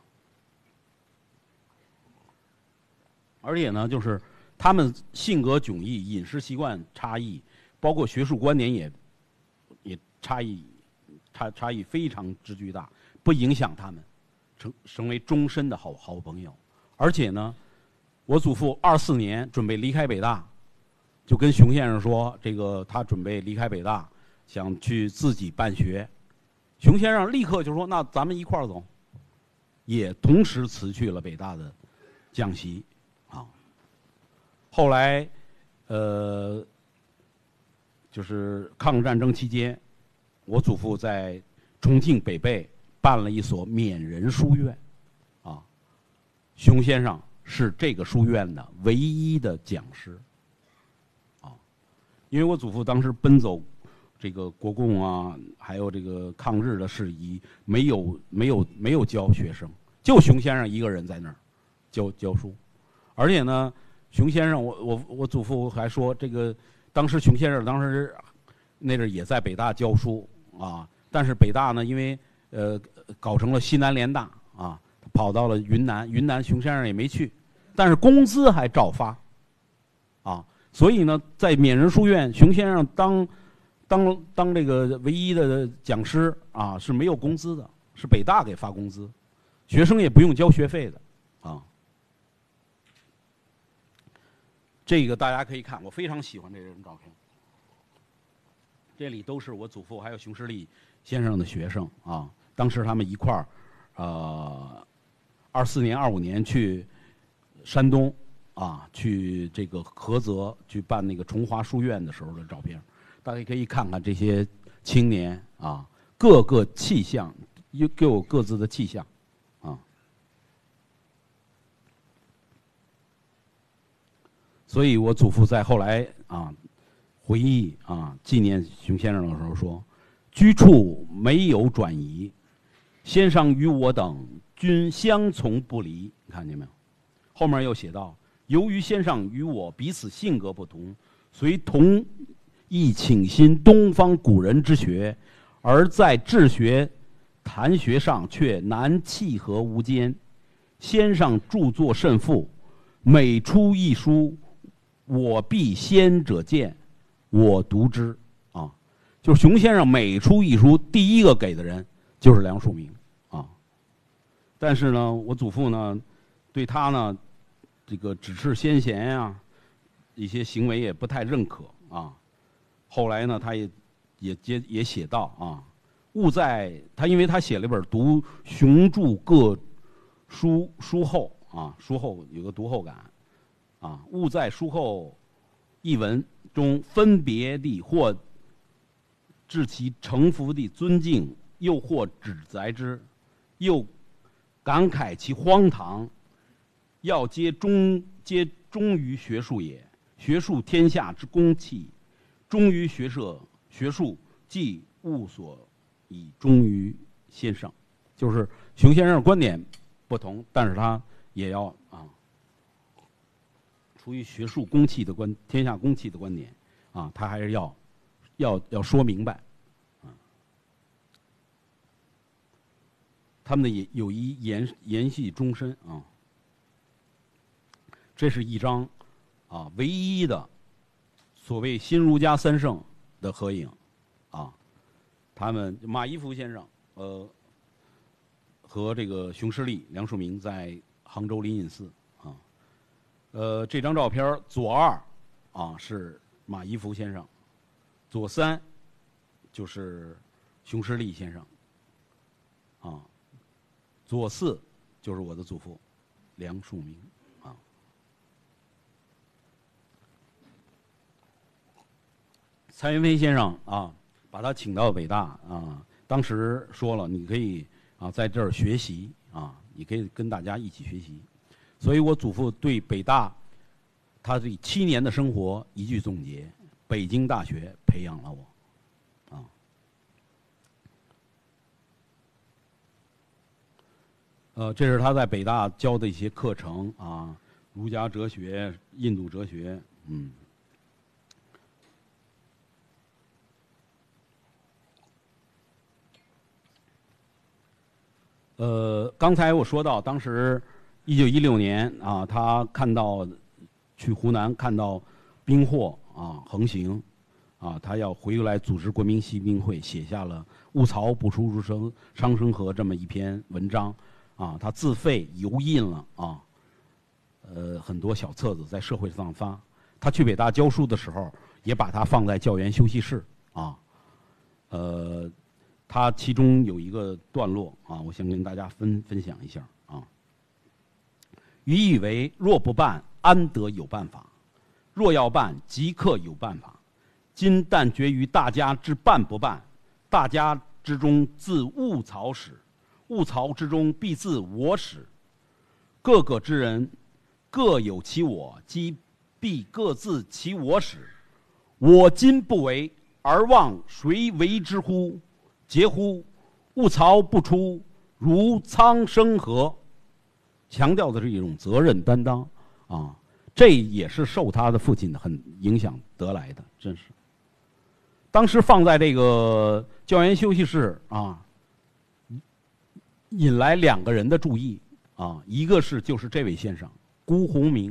而且呢，就是他们性格迥异，饮食习惯差异，包括学术观点也差异非常之巨大，不影响他们成为终身的好朋友。而且呢，我祖父24年准备离开北大，就跟熊先生说，这个他准备离开北大，想去自己办学。熊先生立刻就说：“那咱们一块儿走。”也同时辞去了北大的讲席。后来，就是抗日战争期间，我祖父在重庆北碚办了一所缅人书院，啊，熊先生是这个书院的唯一的讲师，啊，因为我祖父当时奔走这个国共啊，还有这个抗日的事宜，没有教学生，就熊先生一个人在那儿教书，而且呢。熊先生，我祖父还说，这个当时熊先生当时那阵也在北大教书啊，但是北大呢，因为搞成了西南联大啊，他跑到了云南，熊先生也没去，但是工资还照发啊，所以呢，在缅人书院，熊先生当这个唯一的讲师啊，是没有工资的，是北大给发工资，学生也不用交学费的啊。这个大家可以看，我非常喜欢这张照片。这里都是我祖父还有熊十力先生的学生啊，当时他们一块儿，24年、25年去山东啊，去这个菏泽去办那个崇华书院的时候的照片，大家可以看看这些青年啊，各个气象各有各自的气象。所以我祖父在后来啊回忆啊纪念熊先生的时候说：“居处没有转移，先生与我等均相从不离。”你看见没有？后面又写道：“由于先生与我彼此性格不同，虽同意倾心东方古人之学，而在治学、谈学上却难契合无间。先生著作甚富，每出一书。”我必先者见，我读之啊，就是熊先生每出一书，第一个给的人就是梁漱溟啊。但是呢，我祖父呢，对他呢，这个指斥先贤呀，一些行为也不太认可啊。后来呢，他也写道啊，勿在他，因为他写了一本读熊著各书后啊，书后有个读后感。啊，勿在书后一文中分别地或致其诚服地尊敬，又或指责之，又感慨其荒唐。要皆忠于学术也，学术天下之公器，忠于学术，即务所以忠于先生。 就是熊先生观点不同，但是他也要出于学术公器的天下公器的观点他还是要说明白他们的友谊延续终身这是一张唯一的所谓新儒家三圣的合影他们马一夫先生和这个熊十力、梁漱溟在杭州灵隐寺这张照片左二是马一夫先生，左三就是熊十力先生左四就是我的祖父梁漱溟蔡元飞先生把他请到北大当时说了，你可以在这儿学习你可以跟大家一起学习。所以我祖父对北大他这7年的生活一句总结：北京大学培养了我这是他在北大教的一些课程儒家哲学、印度哲学刚才我说到，当时1916年他去湖南看到兵祸横行他要回来组织国民宪兵会，写下了“物曹不出如商生河”这么一篇文章他自费油印了很多小册子在社会上发。他去北大教书的时候，也把它放在教员休息室他其中有一个段落我想跟大家分享一下予以为若不办，安得有办法？若要办，即刻有办法。今但决于大家之办不办，大家之中自物曹始，物曹之中必自我始。各个之人各有其我，即必各自其我始。我今不为，而望谁为之乎？嗟乎！物曹不出，如苍生何？强调的是一种责任担当这也是受他的父亲的很影响得来的，真是。当时放在这个教员休息室引来2个人的注意一个就是这位先生辜鸿铭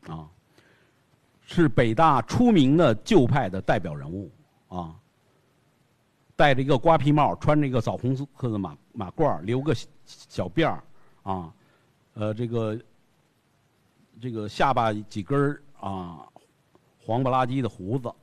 是北大出名的旧派的代表人物戴着一个瓜皮帽，穿着一个枣红色的马褂，留个小辫儿这个下巴几根黄不拉几的胡子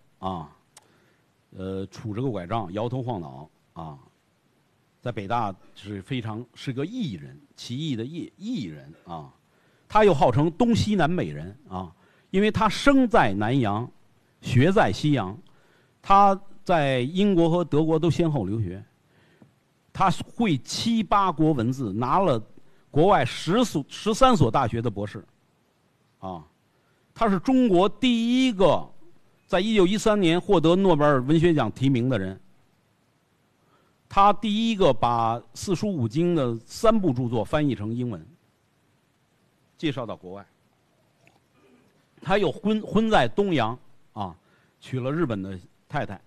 杵着个拐杖，摇头晃脑在北大是个艺人，奇异的艺人他又号称东西南美人因为他生在南洋，学在西洋，他在英国和德国都先后留学，他会7、8国文字，拿了国外13所大学的博士他是中国第一个在1913年获得诺贝尔文学奖提名的人，他第一个把四书五经的3部著作翻译成英文介绍到国外。他又婚在东洋娶了日本的太太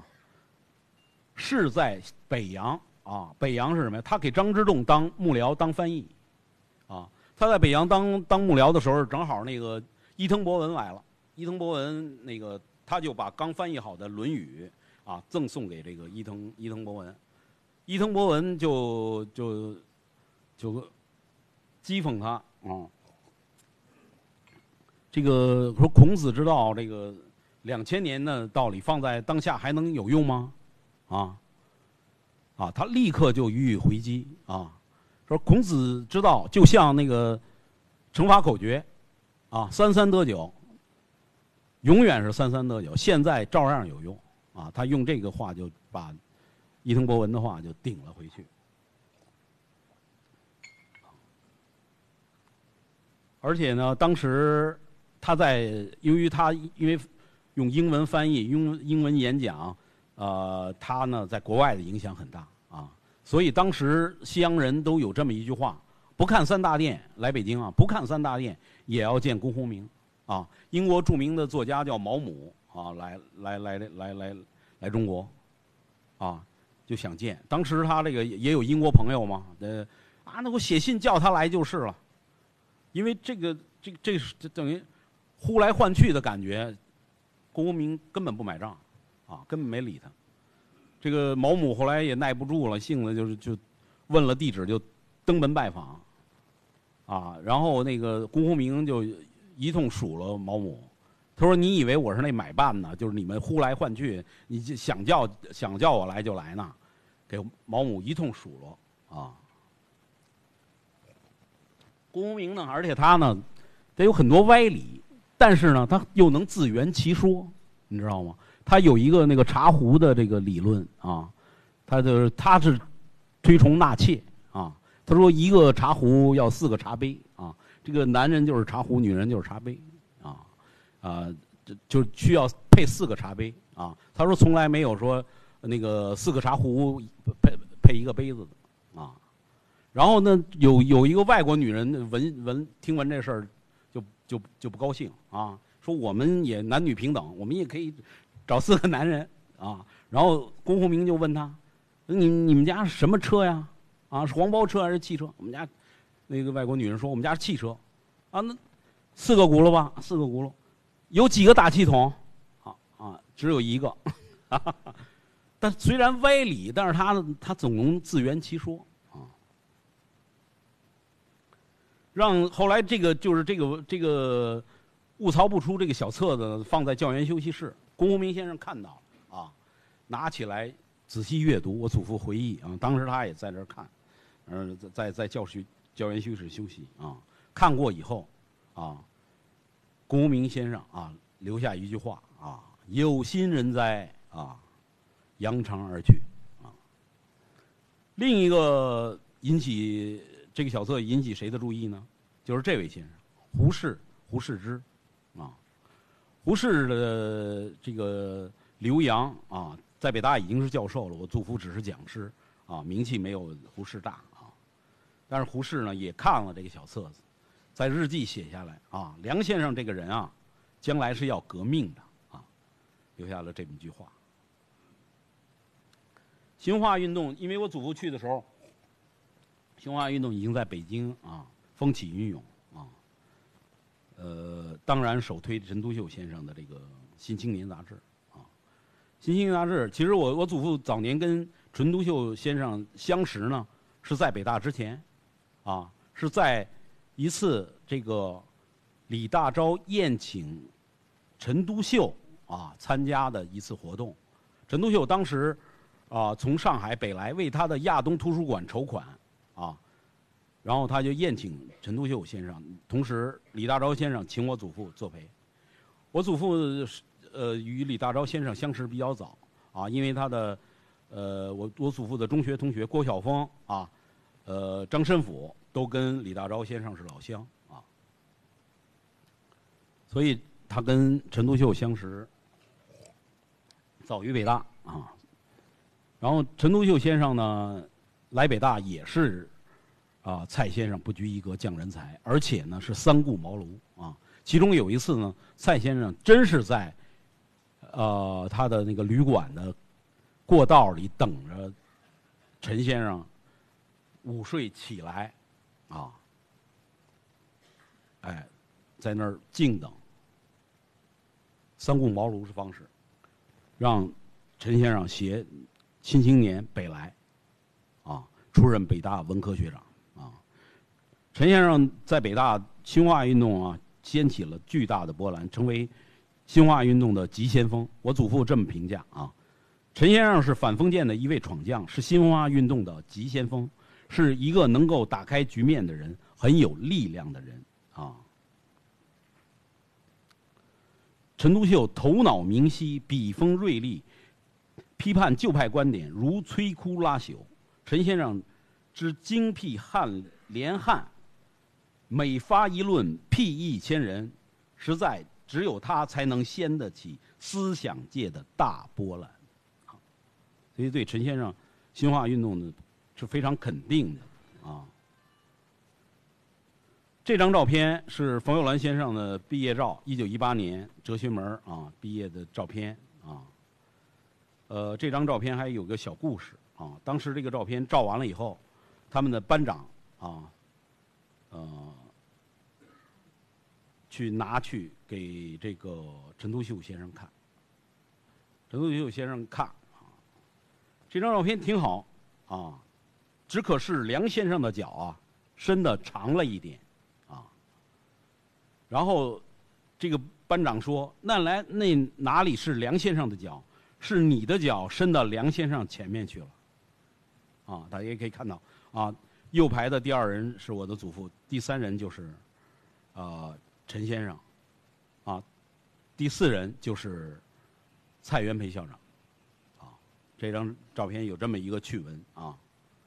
是在北洋北洋是什么呀？他给张之洞当幕僚当翻译他在北洋当幕僚的时候，正好那个伊藤博文来了，伊藤博文他就把刚翻译好的《论语》赠送给这个伊藤博文，伊藤博文就讥讽他这个说孔子之道，这个2000年的道理放在当下还能有用吗？他立刻就予以回击说孔子之道就像那个乘法口诀33得9，永远是33得9，现在照样有用他用这个话就把伊藤博文的话就顶了回去。而且呢，当时他因为用英文翻译、用英文演讲，他呢在国外的影响很大所以当时西洋人都有这么一句话：不看三大殿来北京啊，不看三大殿也要见辜鸿铭啊。英国著名的作家叫毛姆啊，来中国啊，就想见。当时他这个也有英国朋友嘛，那我写信叫他来就是了，因为这等于呼来唤去的感觉，辜鸿铭根本不买账啊，根本没理他。这个毛姆后来也耐不住了，性子就问了地址，就登门拜访，啊，然后那个辜鸿铭就一通数落毛姆，他说：“你以为我是那买办呢？就是你们呼来唤去，你就想叫我来就来呢？”给毛姆一通数落啊。辜鸿铭呢，而且他呢，他有很多歪理，但是呢，他又能自圆其说，你知道吗？他有一个那个茶壶的这个理论啊，他是推崇纳妾啊。他说一个茶壶要4个茶杯啊，这个男人就是茶壶，女人就是茶杯啊，就需要配4个茶杯啊。他说从来没有说那个4个茶壶配1个杯子的啊。然后呢，有一个外国女人听闻这事儿就不高兴啊，说我们也男女平等，我们也可以找4个男人啊。然后辜鸿铭就问他：“你们家是什么车呀？啊，是黄包车还是汽车？”我们家那个外国女人说：“我们家是汽车。”啊，那4个轱辘吧，4个轱辘，有几个大气筒？只有1个。但虽然歪理，但是他总能自圆其说啊。让后来这个物曹不出这个小册子放在教员休息室，辜鸿铭先生看到了啊，拿起来仔细阅读。我祖父回忆啊，当时他也在这儿看，在教员休息室休息啊。看过以后啊，辜鸿铭先生啊留下一句话啊：“有心人哉啊，扬长而去啊。”另一个引起这个小册引起谁的注意呢？就是这位先生，胡适之啊。胡适的这个留洋啊，在北大已经是教授了，我祖父只是讲师啊，名气没有胡适大啊。但是胡适呢也看了这个小册子，在日记写下来啊，梁先生这个人啊，将来是要革命的啊，留下了这么一句话。新文化运动，因为我祖父去的时候，新文化运动已经在北京啊风起云涌啊。当然首推陈独秀先生的这个《新青年》杂志啊，《新青年》杂志，其实我祖父早年跟陈独秀先生相识呢，是在北大之前，啊，是在一次这个李大钊宴请陈独秀啊参加的一次活动。陈独秀当时啊从上海北来为他的亚东图书馆筹款啊。然后他就宴请陈独秀先生，同时李大钊先生请我祖父作陪。我祖父与李大钊先生相识比较早啊，因为他的我祖父的中学同学郭晓峰啊，张申府都跟李大钊先生是老乡啊，所以他跟陈独秀相识早于北大啊。然后陈独秀先生呢来北大也是。蔡先生不拘一格降人才，而且呢是3顾茅庐啊。其中有一次呢，蔡先生真是在他的那个旅馆的过道里等着陈先生午睡起来啊，在那儿静等。3顾茅庐是方式，让陈先生携《新青年》北来啊，出任北大文科学长。陈先生在北大新文化运动啊掀起了巨大的波澜，成为新文化运动的急先锋。我祖父这么评价啊：陈先生是反封建的一位闯将，是新文化运动的急先锋，是一个能够打开局面的人，很有力量的人啊。陈独秀头脑明晰，笔锋锐利，批判旧派观点如摧枯拉朽。陈先生之精辟连汉。每发一论，辟义千人，实在只有他才能掀得起思想界的大波澜。所以对陈先生新文化运动的是非常肯定的啊。这张照片是冯友兰先生的毕业照，1918年哲学门啊毕业的照片啊。这张照片还有个小故事啊。当时这个照片照完了以后，他们的班长啊，去拿去给这个陈独秀先生看。陈独秀先生看啊，这张照片挺好啊，只可是梁先生的脚啊伸得长了一点啊。然后这个班长说：“那哪里是梁先生的脚？是你的脚伸到梁先生前面去了。”啊，大家也可以看到啊，右排的第2人是我的祖父，第3人就是陈先生，啊，第4人就是蔡元培校长，啊，这张照片有这么一个趣闻啊。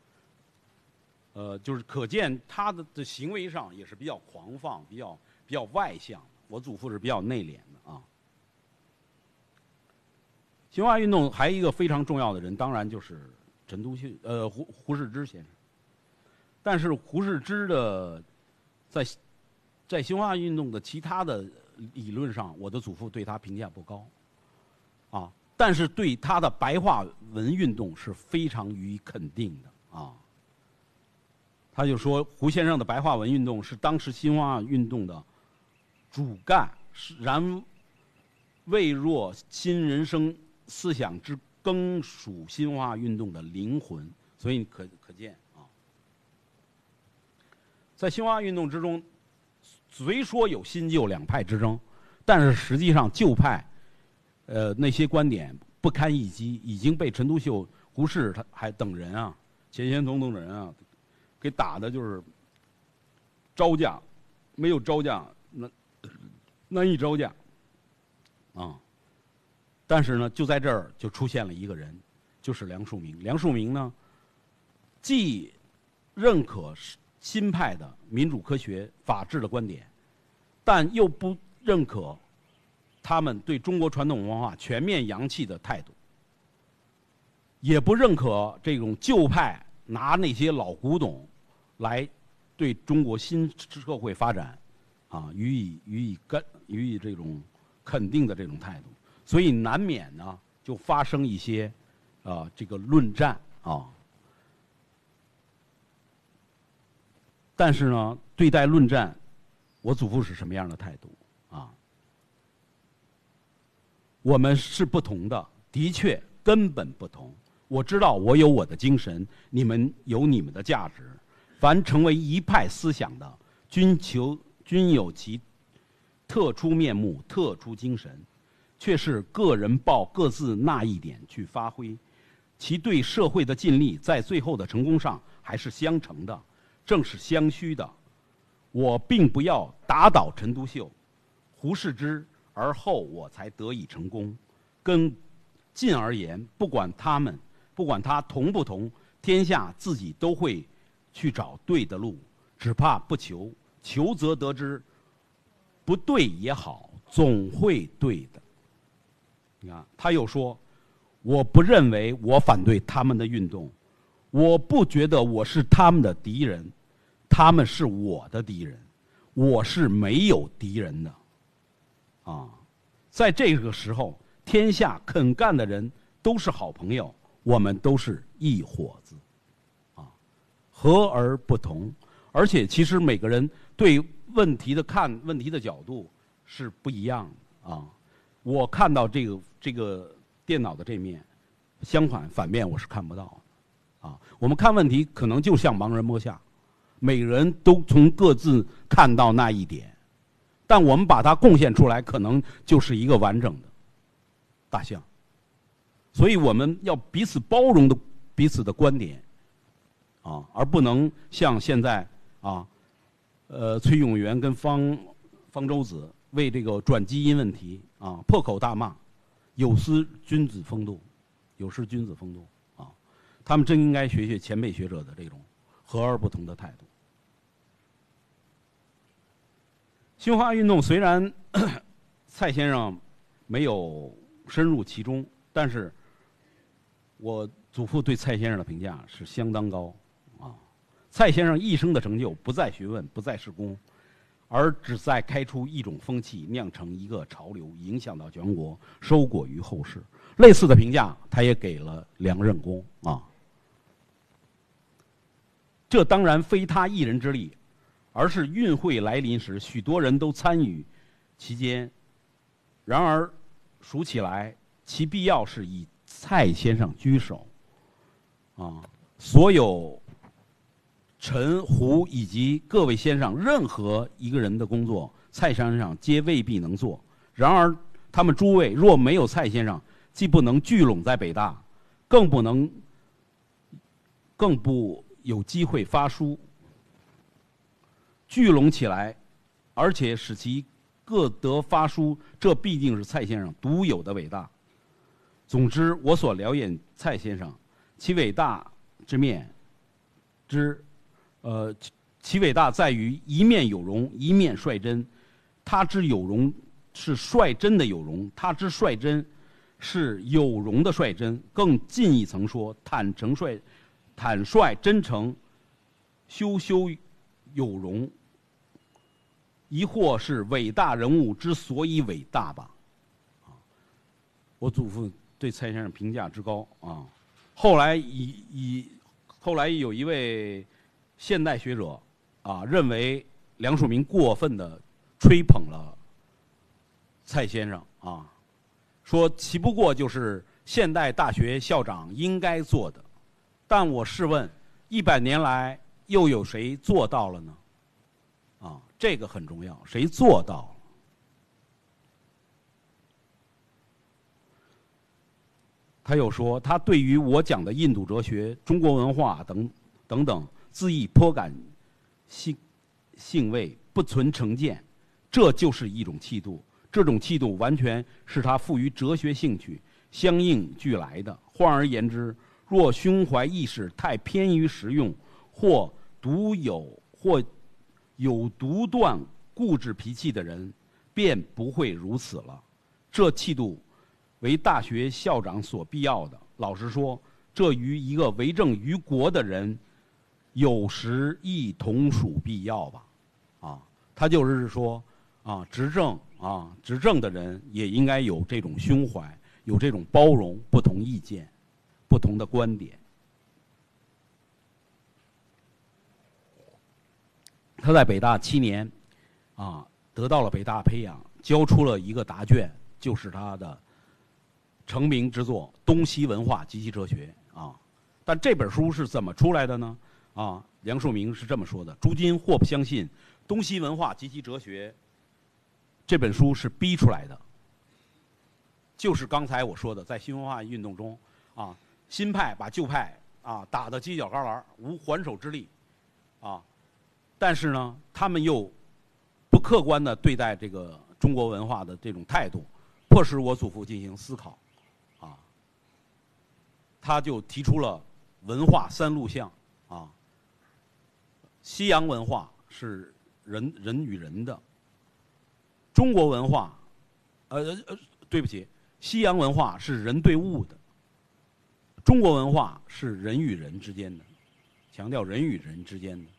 就是可见他的行为上也是比较狂放、比较外向。我祖父是比较内敛的啊。新文化运动还有一个非常重要的人，当然就是陈独秀，胡适之先生。但是胡适之的在新文化运动的其他的理论上，我的祖父对他评价不高，啊，但是对他的白话文运动是非常予以肯定的啊。他就说，胡先生的白话文运动是当时新文化运动的主干，然未若新人生思想之更属新文化运动的灵魂。所以可见啊，在新文化运动之中，虽说有新旧2派之争，但是实际上旧派那些观点不堪一击，已经被陈独秀、胡适他还等人啊，钱玄同等人啊，给打的就是招架，没有招架难以招架啊。但是呢，就在这儿就出现了一个人，就是梁漱溟。梁漱溟呢，既认可新派的民主科学、法治的观点，但又不认可他们对中国传统文化全面扬弃的态度，也不认可这种旧派拿那些老古董来对中国新社会发展啊予以这种肯定的这种态度，所以难免呢就发生一些这个论战啊。但是呢，对待论战，我祖父是什么样的态度啊？我们是不同的，的确根本不同。我知道我有我的精神，你们有你们的价值。凡成为一派思想的，均有其特殊面目、特殊精神，却是个人抱各自那一点去发挥，其对社会的尽力，在最后的成功上还是相乘的，正是相虚的。我并不要打倒陈独秀、胡适之，而后我才得以成功。跟进而言，不管他同不同，天下自己都会去找对的路，只怕不求，求则得之。不对也好，总会对的。你看，他又说，我不认为我反对他们的运动，我不觉得我是他们的敌人，他们是我的敌人，我是没有敌人的。啊，在这个时候，天下肯干的人都是好朋友，我们都是一伙子，啊，和而不同。而且其实每个人对看问题的角度是不一样的啊。我看到这个电脑的这面，相反面我是看不到的啊。我们看问题可能就像盲人摸象，每个人都从各自看到那一点，但我们把它贡献出来，可能就是一个完整的大象。所以我们要彼此包容的彼此的观点啊，而不能像现在啊，崔永元跟方舟子为这个转基因问题啊破口大骂，有失君子风度，啊！他们真应该学前辈学者的这种和而不同的态度。新文化运动虽然蔡先生没有深入其中，但是我祖父对蔡先生的评价是相当高啊。蔡先生一生的成就不在学问，不在事功，而只在开出一种风气，酿成一个潮流，影响到全国，收果于后世。类似的评价，他也给了梁任公啊。这当然非他一人之力，而是运会来临时，许多人都参与其间。然而，数起来，其必要是以蔡先生居首啊。所有陈、胡以及各位先生任何一个人的工作，蔡先生皆未必能做。然而，他们诸位若没有蔡先生，既不能聚拢在北大，更不有机会发书，聚拢起来，而且使其各得发书，这必定是蔡先生独有的伟大。总之，我所了解蔡先生，其伟大之面其伟大在于一面有容，一面率真。他之有容是率真的有容，他之率真是有容的率真。更进一层说，坦率真诚，修有容，亦或是伟大人物之所以伟大吧。我祖父对蔡先生评价之高啊。后来有一位现代学者啊，认为梁漱溟过分的吹捧了蔡先生啊，说其不过就是现代大学校长应该做的。但我试问，100年来又有谁做到了呢？啊，这个很重要，谁做到了？他又说，他对于我讲的印度哲学、中国文化等等，自意颇感兴味，不存成见，这就是一种气度。这种气度完全是他赋予哲学兴趣相应俱来的。换而言之，若胸怀意识太偏于实用，或有独断固执脾气的人，便不会如此了。这气度为大学校长所必要的。老实说，这于一个为政于国的人，有时亦同属必要吧。啊，他就是说，执政的人也应该有这种胸怀，有这种包容不同意见、不同的观点。他在北大7年，得到了北大培养，交出了一个答卷，就是他的成名之作《东西文化及其哲学》啊。但这本书是怎么出来的呢？梁漱溟是这么说的：诸君或不相信，《东西文化及其哲学》这本书是逼出来的，就是刚才我说的，在新文化运动中，新派把旧派打得犄角旮旯，无还手之力，但是呢，他们又不客观地对待这个中国文化的这种态度，迫使我祖父进行思考，他就提出了文化3路向，西洋文化是人与人的，中国文化，对不起，西洋文化是人对物的，中国文化是人与人之间的，强调人与人之间的。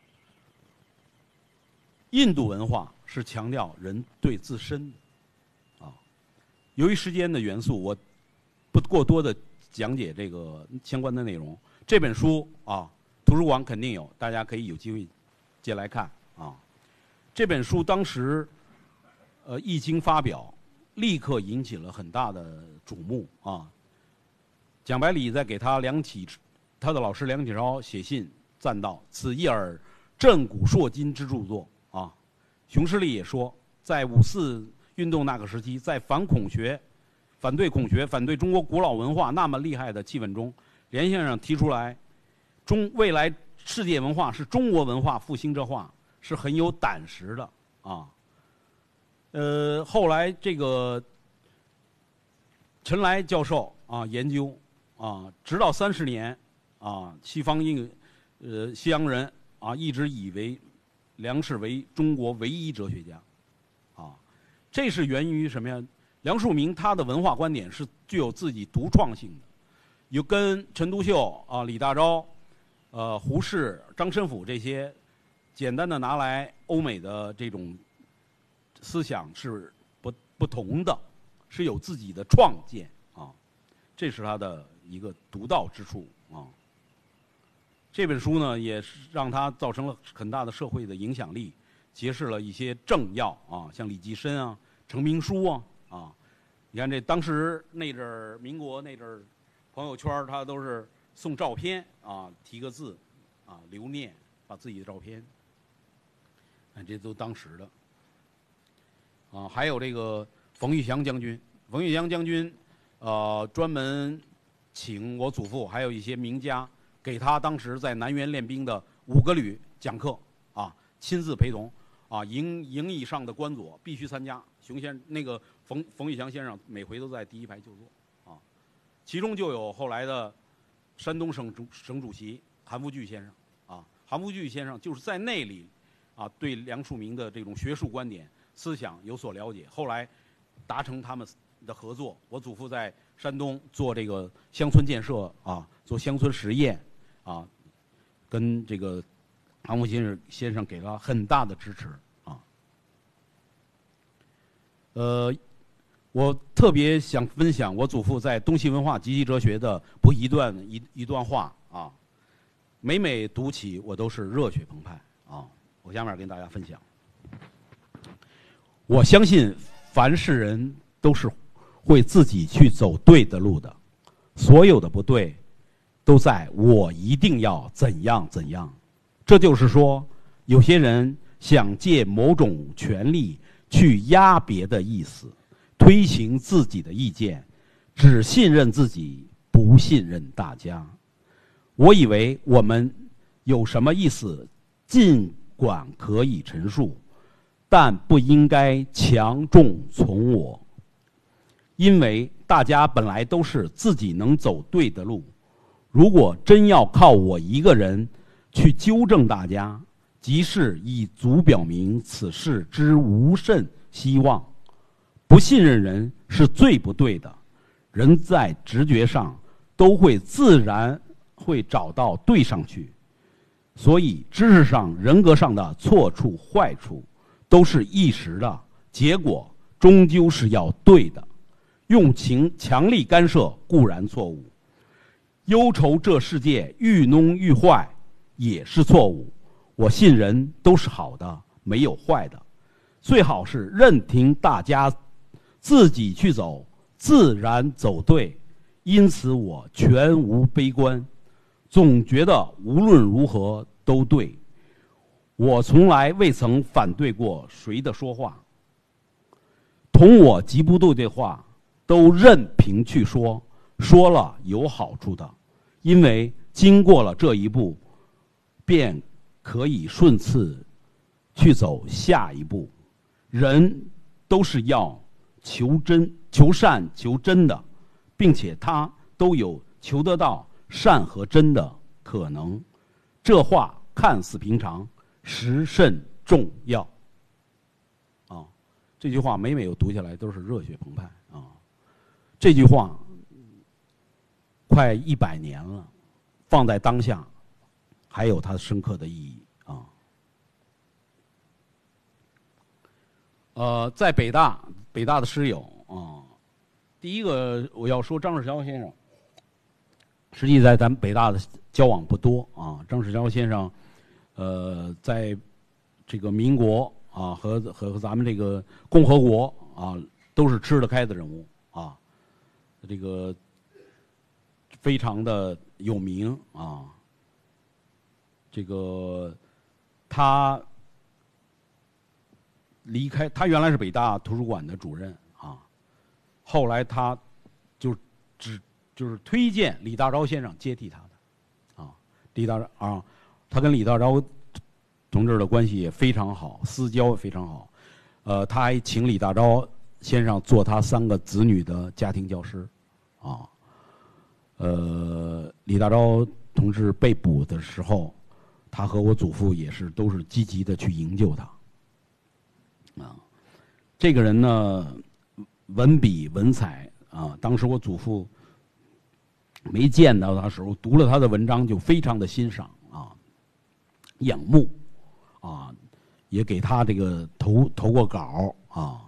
印度文化是强调人对自身的，由于时间的元素，我不过多的讲解这个相关的内容。这本书图书馆肯定有，大家可以有机会借来看这本书当时一经发表，立刻引起了很大的瞩目蒋百里在给他的老师梁启超写信赞道：“此一耳震古烁今之著作。”熊十力也说，在5·4运动那个时期，在反对孔学、反对中国古老文化那么厉害的气氛中，连先生提出来，未来世界文化是中国文化复兴这话是很有胆识的后来这个陈来教授研究直到30年西洋人一直以为梁氏为中国唯一哲学家这是源于什么呀？梁漱溟他的文化观点是具有自己独创性的， 有跟陈独秀啊、李大钊、胡适、张申府这些简单的拿来欧美的这种思想是不同的，是有自己的创建啊，这是他的一个独到之处啊。这本书呢，也是让他造成了很大的社会的影响力，揭示了一些政要啊，像李济深啊、程明书啊。你看这当时那阵儿，民国那阵儿，朋友圈他都是送照片啊，提个字啊，留念，把自己的照片。这都当时的啊，还有这个冯玉祥将军，冯玉祥将军，专门请我祖父还有一些名家给他当时在南园练兵的5个旅讲课啊，亲自陪同啊，营以上的官佐必须参加。熊先那个冯玉祥先生每回都在第一排就坐啊，其中就有后来的山东省主席韩复榘先生啊，韩复榘先生就是在那里啊，对梁漱溟的这种学术观点、思想有所了解，后来达成他们的合作。我祖父在山东做这个乡村建设啊，做乡村实验啊，跟这个韩复榘先生给了很大的支持啊。我特别想分享我祖父在《东西文化及其哲学》的一段话啊，每每读起我都是热血澎湃啊。我下面跟大家分享。我相信凡是人都是会自己去走对的路的，所有的不对都在我一定要怎样怎样。这就是说，有些人想借某种权利去压别的意思，推行自己的意见，只信任自己，不信任大家。我以为我们有什么意思尽管可以陈述，但不应该强重从我，因为大家本来都是自己能走对的路，如果真要靠我一个人去纠正大家，即是以足表明此事之无甚希望。不信任人是最不对的，人在直觉上都会自然会找到对上去，所以知识上、人格上的错处、坏处都是一时的，结果终究是要对的。用强力干涉固然错误，忧愁这世界愈弄愈坏也是错误。我信人都是好的，没有坏的，最好是任凭大家自己去走，自然走对。因此我全无悲观，总觉得无论如何都对。我从来未曾反对过谁的说话，同我极不对的话都任凭去说，说了有好处的，因为经过了这一步，便可以顺次去走下一步。人都是要求真、求善、求真的，并且他都有求得到善和真的可能。这话看似平常，实甚重要。啊，这句话每每我读下来都是热血澎湃啊！这句话快100年了，放在当下，还有它深刻的意义啊。在北大的师友啊，第一个我要说张世骁先生，实际在咱们北大的交往不多啊。张世骁先生，在这个民国啊和咱们这个共和国啊，都是吃得开的人物啊，这个非常的有名啊。这个他离开，他原来是北大图书馆的主任啊，后来他就是推荐李大钊先生接替他的，啊，李大钊啊，他跟李大钊同志的关系也非常好，私交非常好，他还请李大钊先生做他3个子女的家庭教师，啊，李大钊同志被捕的时候，他和我祖父也是都是积极的去营救他。啊，这个人呢，文笔文采啊，当时我祖父没见到他的时候，读了他的文章就非常的欣赏啊，仰慕啊，也给他这个投过稿啊。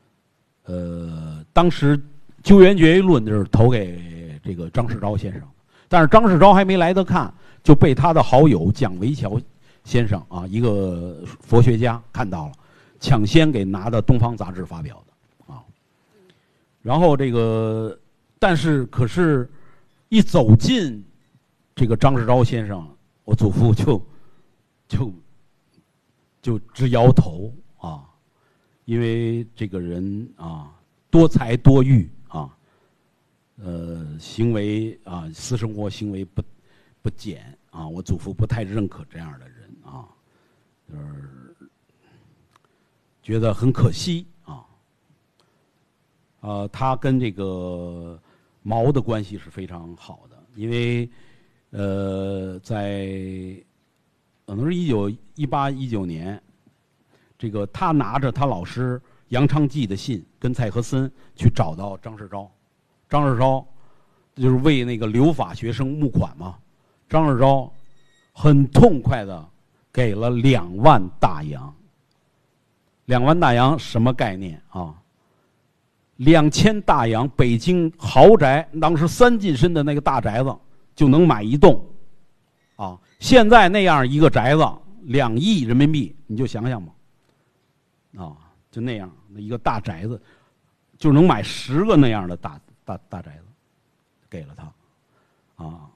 当时《救援决议论》就是投给这个张世钊先生，但是张世钊还没来得看，就被他的好友蒋维乔先生啊，一个佛学家看到了，抢先给拿到《东方》杂志发表的啊。然后这个，可是，一走近这个张世钊先生，我祖父就直摇头啊。因为这个人啊，多才多艺啊，行为啊，私生活行为不检啊，我祖父不太认可这样的人啊，觉得很可惜啊。他跟这个毛的关系是非常好的，因为在可能是18、19年。这个他拿着他老师杨昌济的信，跟蔡和森去找到张世钊，张世钊就是为那个留法学生募款嘛。张世钊很痛快的给了2万大洋。2万大洋什么概念啊？2000大洋，北京豪宅当时3进深的那个大宅子就能买1栋，啊，现在那样一个宅子2亿人民币，你就想想吧。啊，就那样的一个大宅子，就能买10个那样的大宅子，给了他，啊，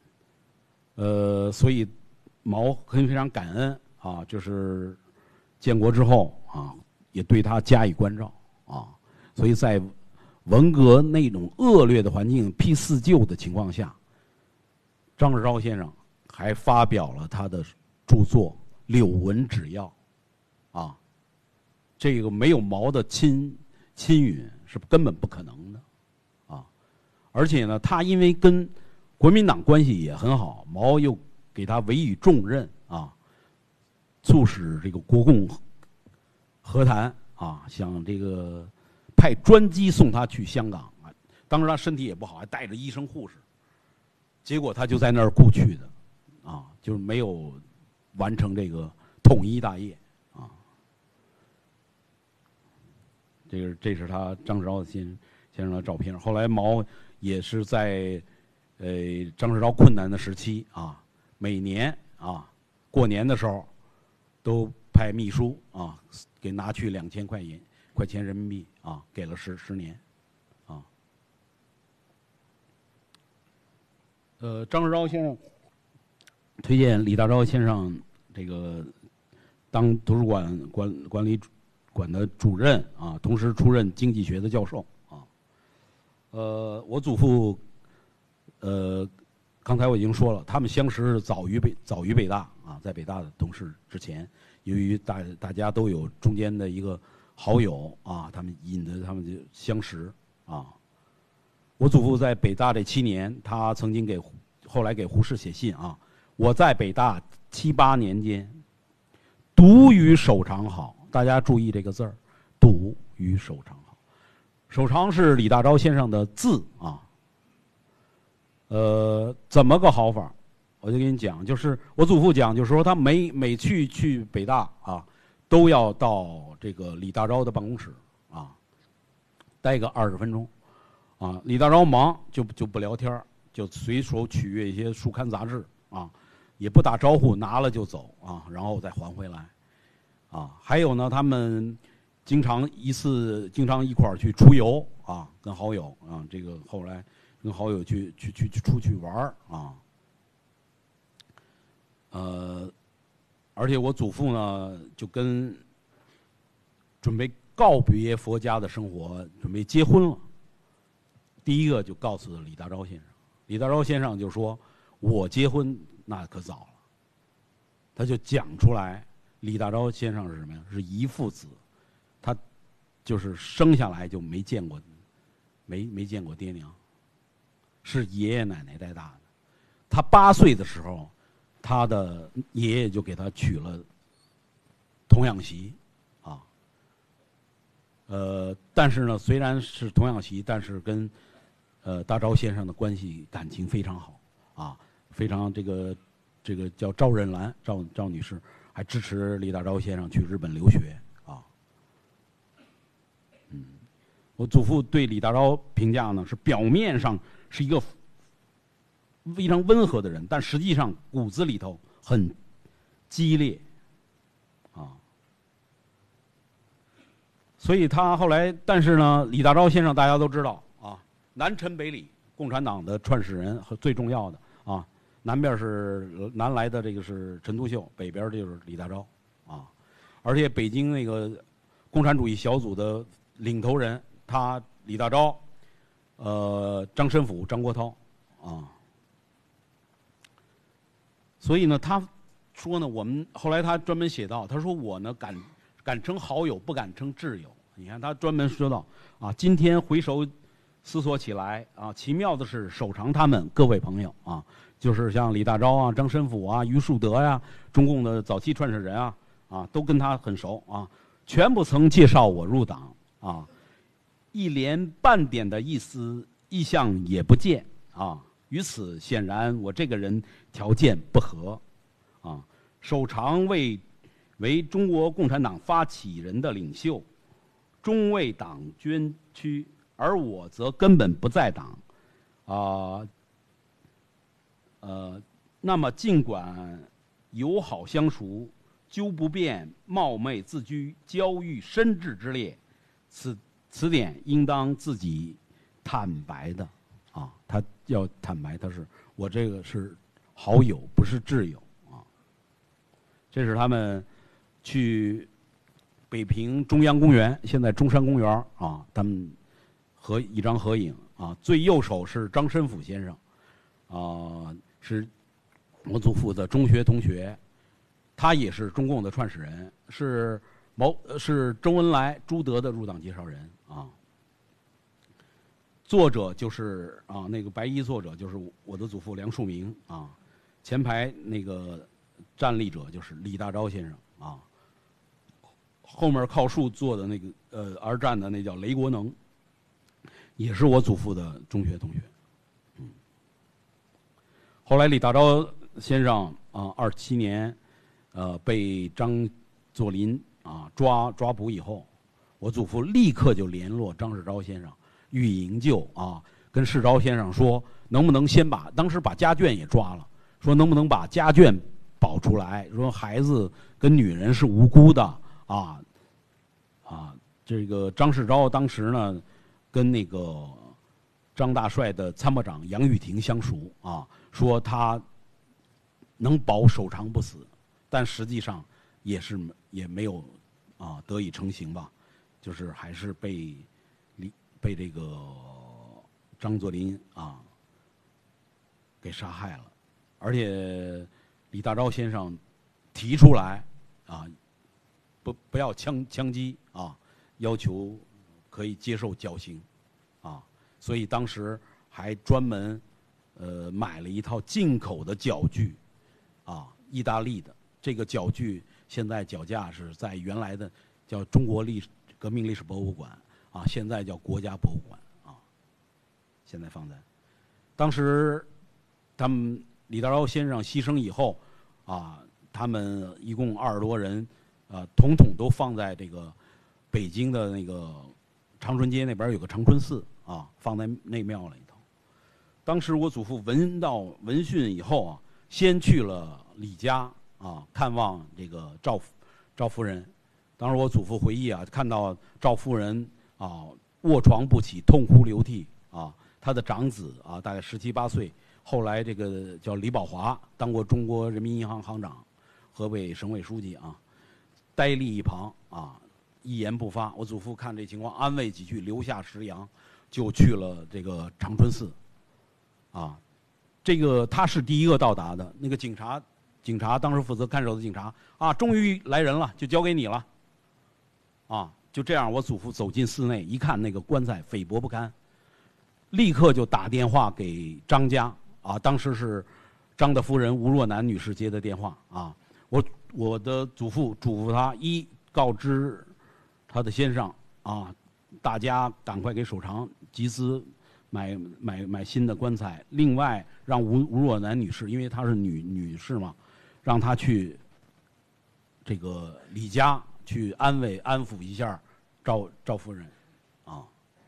所以毛非常感恩啊，就是建国之后啊，也对他加以关照啊，所以在文革那种恶劣的环境批四旧的情况下，张世钊先生还发表了他的著作《柳文指要》，啊。这个没有毛的亲允是根本不可能的，啊，而且呢，他因为跟国民党关系也很好，毛又给他委以重任啊，促使这个国共和谈啊，想这个派专机送他去香港啊，当时他身体也不好，还带着医生护士，结果他就在那儿故去的，啊，就是没有完成这个统一大业。这是他张世钊先生的照片。后来毛也是在张世钊困难的时期啊，每年啊过年的时候都派秘书啊给拿去2000块钱人民币啊，给了10年啊。张世钊先生推荐李大钊先生这个当图书馆管理馆的主任啊，同时出任经济学的教授啊。我祖父，刚才我已经说了，他们相识是早于北大啊，在北大的同事之前，由于大家都有中间的一个好友啊，他们引得他们就相识啊。我祖父在北大这7年，他曾经后来给胡适写信啊，我在北大7、8年间，读与手长好。大家注意这个字儿，读与手长好。手长是李大钊先生的字啊。怎么个好法？我就给你讲，就是我祖父讲，就是说他每去北大啊，都要到这个李大钊的办公室啊，待个20分钟啊。李大钊忙就不聊天，就随手取阅一些书刊杂志啊，也不打招呼，拿了就走啊，然后再还回来。啊，还有呢，他们经常一块儿去出游啊，跟好友啊，这个后来跟好友出去玩儿啊。而且我祖父呢，就跟准备告别佛家的生活，准备结婚了。第一个就告诉李大钊先生，李大钊先生就说：“我结婚那可早了。”他就讲出来。李大钊先生是什么呀？是遗腹子，他就是生下来就没见过爹娘，是爷爷奶奶带大的。他8岁的时候，他的爷爷就给他娶了童养媳，啊，但是呢，虽然是童养媳，但是跟大钊先生的关系感情非常好啊，非常这个叫赵任兰赵女士还支持李大钊先生去日本留学啊。我祖父对李大钊评价呢是表面上是一个非常温和的人，但实际上骨子里头很激烈啊。所以他后来，但是呢，李大钊先生大家都知道啊，南陈北李，共产党的创始人和最重要的啊，南边是南来的这个是陈独秀，北边就是李大钊啊，而且北京那个共产主义小组的领头人，他李大钊，张申府、张国焘啊，所以呢，他说呢，我们后来他专门写道，他说我呢敢称好友，不敢称挚友。你看他专门说到啊，今天回首思索起来啊，奇妙的是手长他们各位朋友啊，就是像李大钊啊、张申府啊、于树德呀、中共的早期创始人啊，都跟他很熟啊，全不曾介绍我入党啊，一连半点的意向也不见啊。于此显然我这个人条件不合啊，手长为中国共产党发起人的领袖，终为党捐躯，而我则根本不在党，那么尽管友好相熟，究不便冒昧自居，交遇深挚之列，此点应当自己坦白的啊，他要坦白，他是我这个是好友，不是挚友啊。这是他们去北平中央公园，现在中山公园啊，他们一张合影啊。最右手是张申府先生，是我祖父的中学同学，他也是中共的创始人，是周恩来、朱德的入党介绍人啊。作者就是那个白衣作者就是我的祖父梁漱溟啊，前排那个站立者就是李大钊先生啊。后面靠树坐的那个而战的那叫雷国能，也是我祖父的中学同学。后来李大钊先生27年，被张作霖抓捕以后，我祖父立刻就联络张世钊先生，予以营救啊，跟世钊先生说，能不能先当时把家眷也抓了，说能不能把家眷保出来，说孩子跟女人是无辜的。这个张世钊当时呢，跟那个张大帅的参谋长杨玉婷相熟啊，说他能保手长不死，但实际上也没有得以成行吧，就是还是被这个张作霖给杀害了，而且李大钊先生提出来不要枪击要求可以接受绞刑所以当时还专门买了一套进口的绞具意大利的这个绞具，现在脚架是在原来的叫中国革命历史博物馆现在叫国家博物馆现在放在当时他们李大钊先生牺牲以后他们一共20多人统统都放在这个北京的那个长春街那边有个长春寺放在那庙里头。当时我祖父闻到闻讯以后先去了李家看望这个赵夫人。当时我祖父回忆看到赵夫人卧床不起，痛哭流涕他的长子大概17、18岁，后来这个叫李宝华，当过中国人民银行行长、河北省委书记呆立一旁一言不发。我祖父看这情况，安慰几句，留下食羊，就去了这个长春寺这个他是第一个到达的。那个警察当时负责看守的警察终于来人了，就交给你了就这样，我祖父走进寺内一看，那个棺材菲薄不堪，立刻就打电话给张家当时是张的夫人吴若楠女士接的电话我的祖父嘱咐他告知他的先生大家赶快给手长集资买新的棺材。另外让吴若楠女士，因为她是女士嘛，让她去这个李家去安抚一下赵夫人，啊。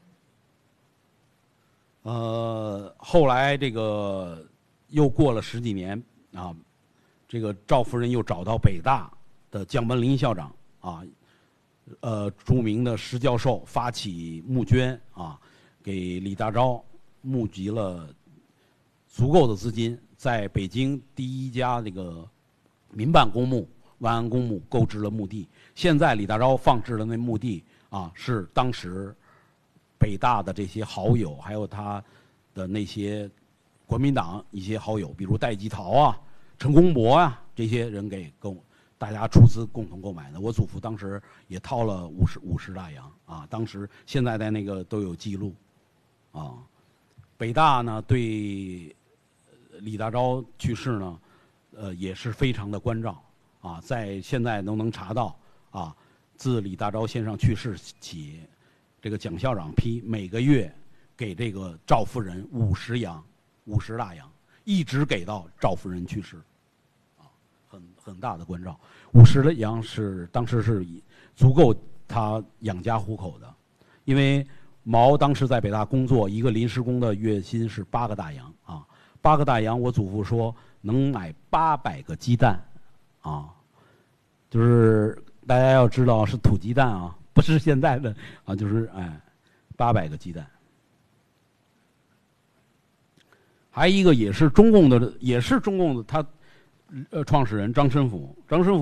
后来这个又过了10几年啊，这个赵夫人又找到北大的姜文林校长啊，著名的石教授发起募捐啊，给李大钊募集了足够的资金，在北京第一家这个民办公墓万安公墓购置了墓地。现在李大钊放置的那墓地啊，是当时北大的这些好友，还有他的那些国民党一些好友，比如戴季陶啊、陈公博啊，这些人给大家出资共同购买的。我祖父当时也掏了50大洋啊，当时现在的那个都有记录啊。北大呢对李大钊去世呢，也是非常的关照啊，在现在都能查到啊，自李大钊先生去世起，这个蒋校长批每个月给这个赵夫人50大洋，一直给到赵夫人去世，啊，很大的关照。50的洋是当时是足够他养家糊口的，因为毛当时在北大工作，一个临时工的月薪是8个大洋啊，8个大洋，我祖父说能买800个鸡蛋，啊，就是大家要知道是土鸡蛋啊。不是现在的啊，就是800个鸡蛋。还一个也是中共的，他创始人张申府，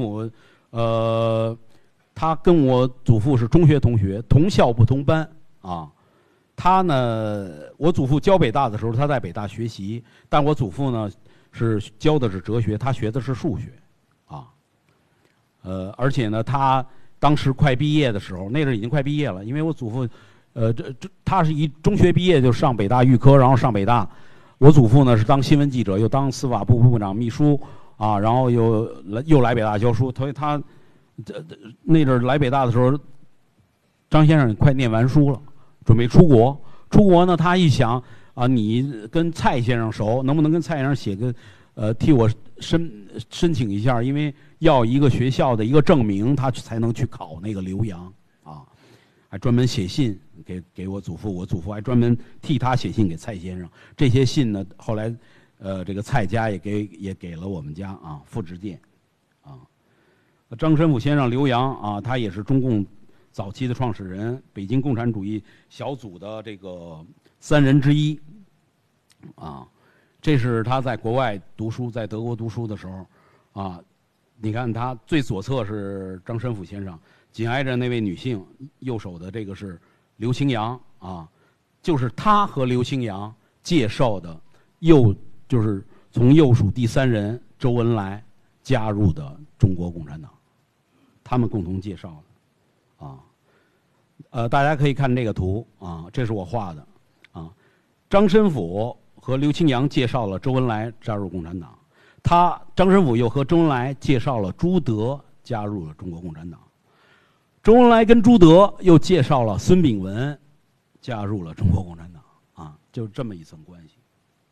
他跟我祖父是中学同学，同校不同班啊。他呢，我祖父教北大的时候，他在北大学习，但我祖父呢是教的是哲学，他学的是数学，啊，而且呢他。当时快毕业的时候，那阵已经快毕业了，因为我祖父，他是一中学毕业就上北大预科，然后上北大。我祖父呢是当新闻记者，又当司法部部长秘书啊，然后又来北大教书。所以他那阵来北大的时候，张先生快念完书了，准备出国。出国呢，他一想啊，你跟蔡先生熟，能不能跟蔡先生写个替我申请一下，因为要一个学校的一个证明，他才能去考那个留洋啊，还专门写信给我祖父，我祖父还专门替他写信给蔡先生。这些信呢，后来这个蔡家也给了我们家啊，复制件啊。张申府先生留洋啊，他也是中共早期的创始人，北京共产主义小组的这个3人之一啊。这是他在国外读书，在德国读书的时候，啊，你看他最左侧是张申府先生，紧挨着那位女性，右手的这个是刘清扬啊，就是他和刘清扬介绍的，就是从右属第3人周恩来加入的中国共产党，他们共同介绍的，啊，大家可以看这个图啊，这是我画的，啊，张申府和刘清扬介绍了周恩来加入共产党，张申府又和周恩来介绍了朱德加入了中国共产党，周恩来跟朱德又介绍了孙炳文加入了中国共产党，啊，就这么一层关系。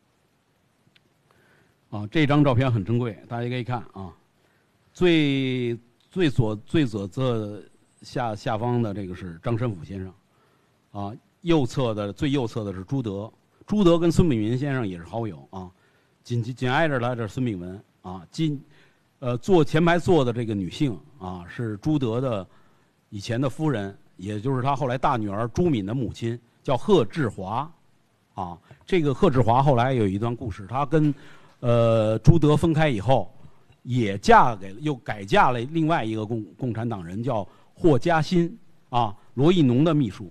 啊，这张照片很珍贵，大家可以看啊，最左侧下方的这个是张申府先生，啊，最右侧的是朱德。朱德跟孙炳文先生也是好友啊，紧挨着他这孙炳文啊，坐前排坐的这个女性啊，是朱德的以前的夫人，也就是他后来大女儿朱敏的母亲，叫贺志华，啊，这个贺志华后来有一段故事，他跟朱德分开以后，也又改嫁了另外一个共产党人，叫霍嘉欣啊，罗亦农的秘书，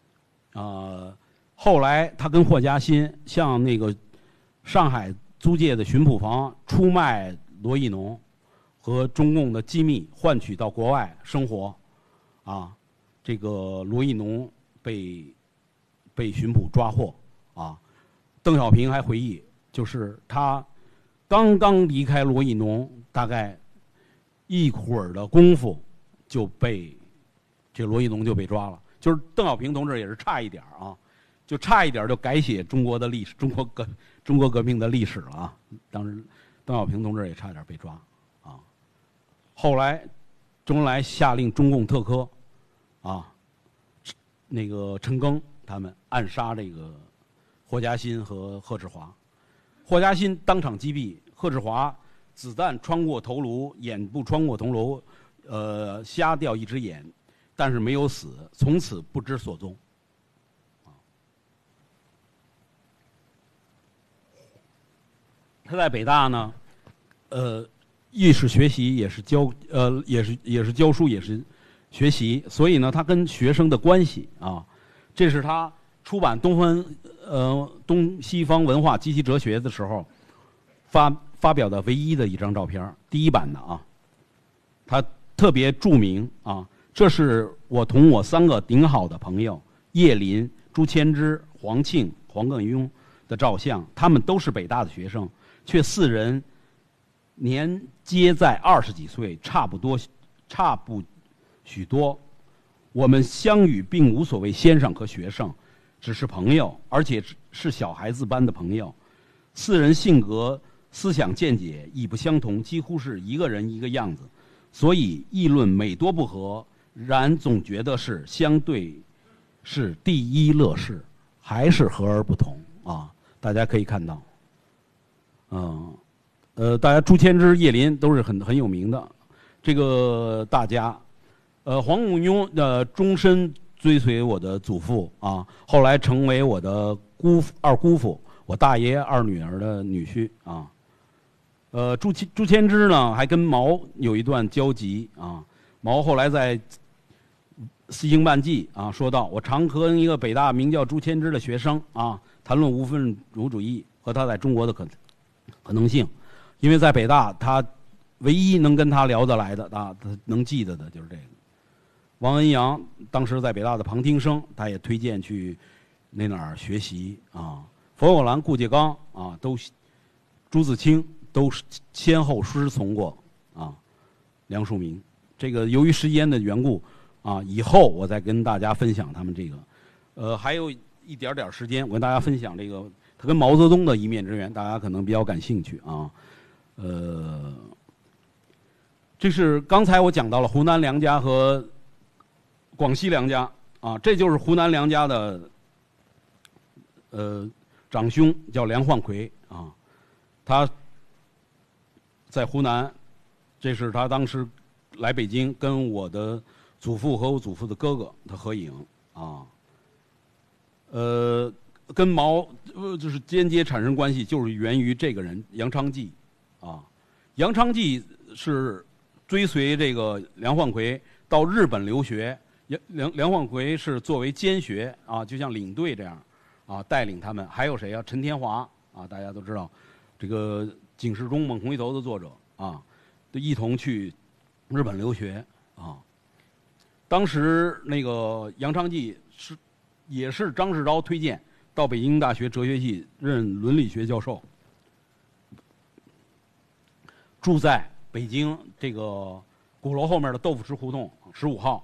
后来他跟霍嘉欣向那个上海租界的巡捕房出卖罗亦农和中共的机密，换取到国外生活，啊，这个罗亦农被巡捕抓获，啊，邓小平还回忆，就是他刚刚离开罗亦农，大概一会儿的功夫这罗亦农就被抓了，就是邓小平同志也是差一点啊。 就差一点就改写中国的历史，中国革命的历史了啊！当时邓小平同志也差点被抓啊。后来周恩来下令中共特科啊，那个陈赓他们暗杀这个霍家新和贺志华，霍家新当场击毙，贺志华子弹穿过头颅，眼部穿过头颅，瞎掉一只眼，但是没有死，从此不知所踪。他在北大呢，亦是学习，也是教教书，也是学习，所以呢，他跟学生的关系啊，这是他出版东西方文化及其哲学的时候发表的唯一的一张照片，第一版的啊。他特别注明啊，这是我同我3个顶好的朋友叶林、朱谦之、黄庆、黄更庸的照相，他们都是北大的学生，却4人年皆在20几岁，差不许多。我们相遇并无所谓先生和学生，只是朋友，而且是小孩子般的朋友。4人性格、思想见解亦不相同，几乎是一个人一个样子，所以议论每多不合，然总觉得是相对是第一乐事，还是和而不同啊！大家可以看到，大家朱谦之、叶林都是很有名的这个大家。黄更庸终身追随我的祖父啊，后来成为我的二姑父，我大爷二女儿的女婿啊。朱谦之呢，还跟毛有一段交集啊。毛后来在《西京漫记》啊说到，我常和一个北大名叫朱谦之的学生啊谈论无分族主义和他在中国的可能性，因为在北大他唯一能跟他聊得来的啊，他能记得的就是这个。王恩阳当时在北大的旁听生，他也推荐去那哪儿学习啊。冯友兰、顾颉刚啊，朱自清都先后师从过啊。梁漱溟，这个由于时间的缘故啊，以后我再跟大家分享他们这个。还有一点点时间，我跟大家分享这个他跟毛泽东的一面之缘，大家可能比较感兴趣啊。这是刚才我讲到了湖南梁家和广西梁家啊，这就是湖南梁家的长兄叫梁焕奎啊，他在湖南，这是他当时来北京跟我的祖父和我祖父的哥哥他合影啊，跟毛就是间接产生关系，就是源于这个人杨昌济啊，杨昌济是追随这个梁焕奎到日本留学。梁焕奎是作为监学啊，就像领队这样啊，带领他们。还有谁啊？陈天华啊，大家都知道，这个《警世钟猛红一头》的作者啊，都一同去日本留学啊。当时那个杨昌济也是张世钊推荐到北京大学哲学系任伦理学教授，住在北京这个鼓楼后面的豆腐池胡同15号。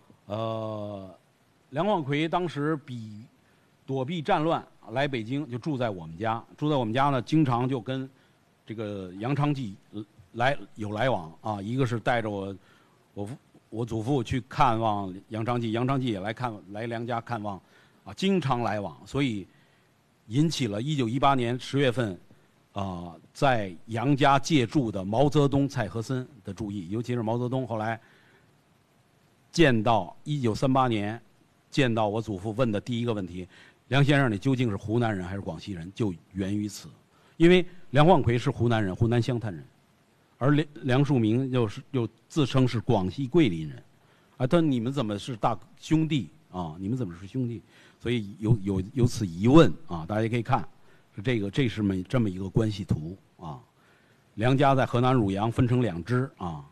梁焕奎当时躲避战乱来北京，就住在我们家。住在我们家呢，经常就跟这个杨昌济有来往啊。一个是带着我祖父去看望杨昌济，杨昌济也来梁家看望，啊，经常来往，所以引起了1918年10月份，在杨家借住的毛泽东、蔡和森的注意，尤其是毛泽东后来。1938年见到我祖父问的第一个问题，梁先生你究竟是湖南人还是广西人，就源于此。因为梁焕奎是湖南人，湖南湘潭人，而梁漱溟又自称是广西桂林人，啊，他你们怎么是大兄弟啊？你们怎么是兄弟？所以有此疑问啊，大家可以看，这是这么一个关系图啊。梁家在河南汝阳分成2支啊。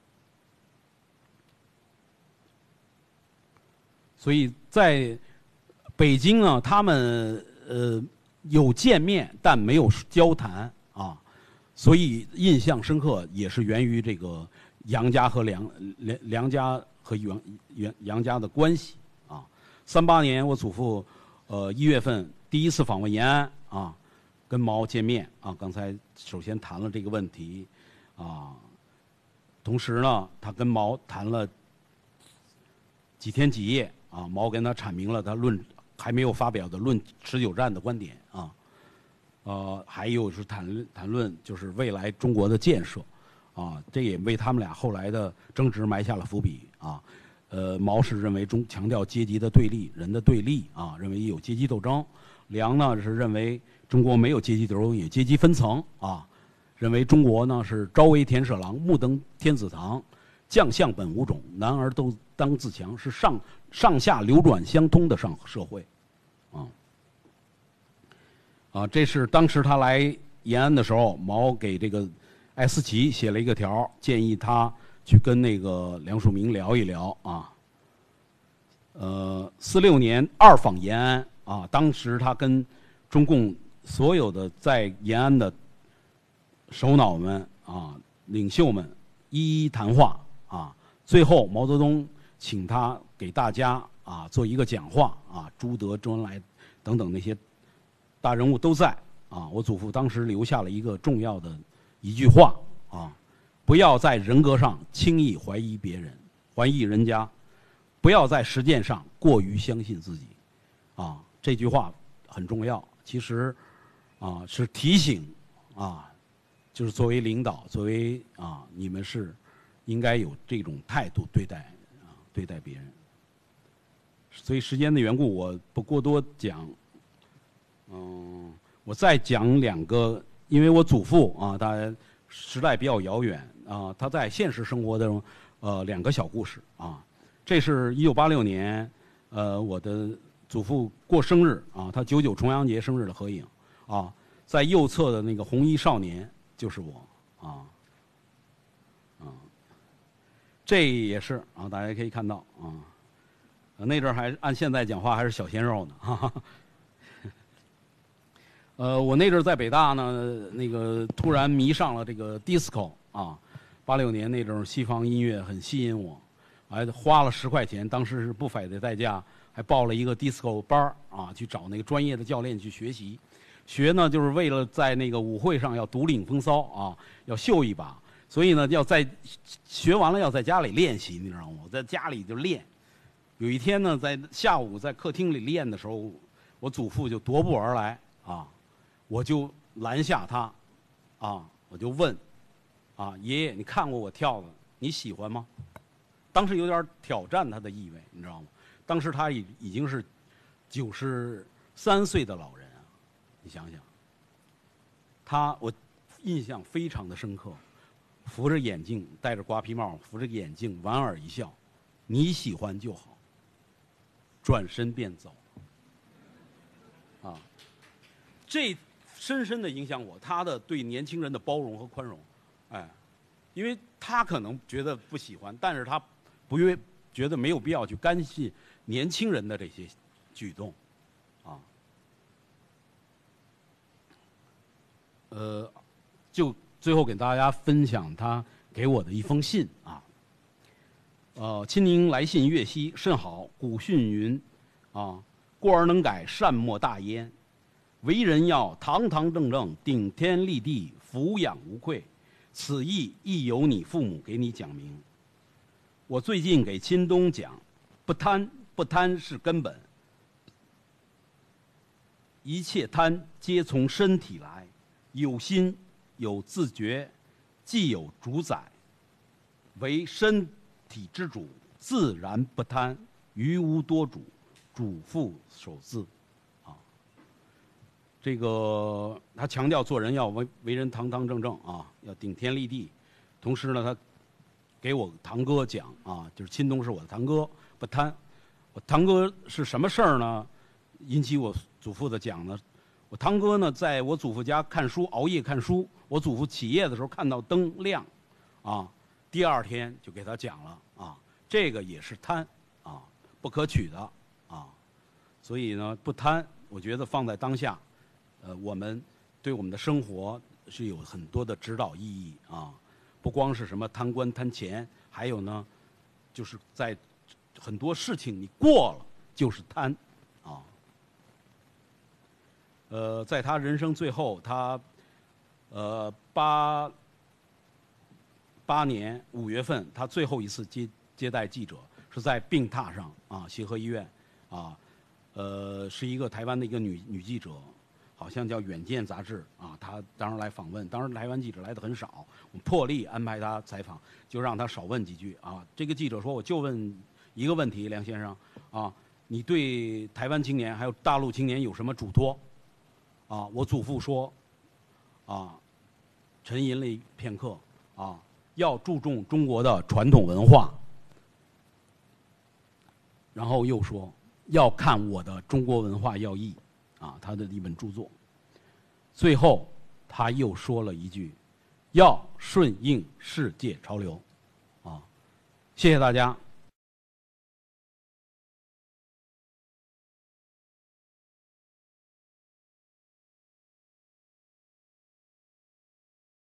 所以在北京啊，他们有见面，但没有交谈啊，所以印象深刻，也是源于这个杨家和梁家和杨家的关系啊。38年，我祖父 1月份第一次访问延安啊，跟毛见面啊。刚才首先谈了这个问题啊，同时呢，他跟毛谈了几天几夜啊，毛跟他阐明了他还没有发表的论持久战的观点啊。还有是谈论就是未来中国的建设，啊，这也为他们俩后来的争执埋下了伏笔啊。毛是认为强调阶级的对立，人的对立啊，认为有阶级斗争。梁呢是认为中国没有阶级斗争，有阶级分层啊，认为中国呢是朝为田舍郎，暮登天子堂，将相本无种，男儿都当自强，是上下流转相通的社会，这是当时他来延安的时候，毛给这个艾思奇写了一个条，建议他去跟那个梁漱溟聊一聊啊。46年2访延安啊，当时他跟中共所有的在延安的首脑们啊、领袖们一一谈话啊。最后毛泽东请他给大家啊做一个讲话啊，朱德、周恩来等等那些大人物都在啊。我祖父当时留下了一个重要的一句话啊：不要在人格上轻易怀疑别人，怀疑人家；不要在实践上过于相信自己。啊，这句话很重要。其实啊是提醒啊，就是作为领导，作为你们是应该有这种态度对待别人。所以时间的缘故，我不过多讲。我再讲2个，因为我祖父啊，他时代比较遥远啊，他在现实生活的2个小故事啊。这是1986年我的祖父过生日啊，他99重阳节生日的合影啊，在右侧的那个红衣少年就是我啊。这也是啊，大家可以看到啊，那阵儿还按现在讲话还是小鲜肉呢，哈哈。我那阵儿在北大呢，那个突然迷上了这个 disco 啊，86年那种西方音乐很吸引我，还花了10块钱，当时是不菲的代价，还报了一个 disco 班儿啊，去找那个专业的教练去学习。学呢就是为了在那个舞会上要独领风骚啊，要秀一把，所以呢要学完了要在家里练习，你知道吗？我在家里就练。有一天呢，在下午在客厅里练的时候，我祖父就踱步而来啊。我就拦下他，我就问，爷爷，你看过我跳的，你喜欢吗？当时有点挑战他的意味，你知道吗？当时他已经是93岁的老人啊，你想想，我印象非常的深刻，扶着眼镜，戴着瓜皮帽，扶着眼镜，莞尔一笑，你喜欢就好，转身便走，这深深的影响我，他的对年轻人的包容和宽容，因为他可能觉得不喜欢，但是他觉得没有必要去干涉年轻人的这些举动，就最后给大家分享他给我的一封信啊。亲您来信阅悉甚好，古训云过而能改，善莫大焉。为人要堂堂正正，顶天立地，俯仰无愧。此意亦由你父母给你讲明。我最近给钦东讲，不贪是根本，一切贪皆从身体来，有心有自觉，既有主宰，为身体之主，自然不贪，于无多主，主父守字。这个他强调做人要为人堂堂正正啊，要顶天立地。同时呢，他给我堂哥讲就是钦东是我的堂哥，不贪。我堂哥是什么事儿呢？引起我祖父的讲呢？我堂哥呢，在我祖父家看书，熬夜看书。我祖父起夜的时候看到灯亮，第2天就给他讲了这个也是贪不可取的所以呢，不贪，我觉得放在当下。我们对我们的生活是有很多的指导意义不光是什么贪官贪钱，还有呢，就是在很多事情你过了就是贪在他人生最后，他88年5月份，他最后一次接待记者是在病榻上啊，协和医院啊，是一个台湾的一个女记者，好像叫《远见》杂志啊，她当时来访问，当时台湾记者来的很少，我们破例安排她采访，就让她少问几句啊。这个记者说，我就问一个问题，梁先生啊，你对台湾青年还有大陆青年有什么嘱托？啊，我祖父说，啊，沉吟了片刻，啊，要注重中国的传统文化，然后又说要看我的《中国文化要义》，啊，他的一本著作。最后他又说了一句，要顺应世界潮流，啊，谢谢大家。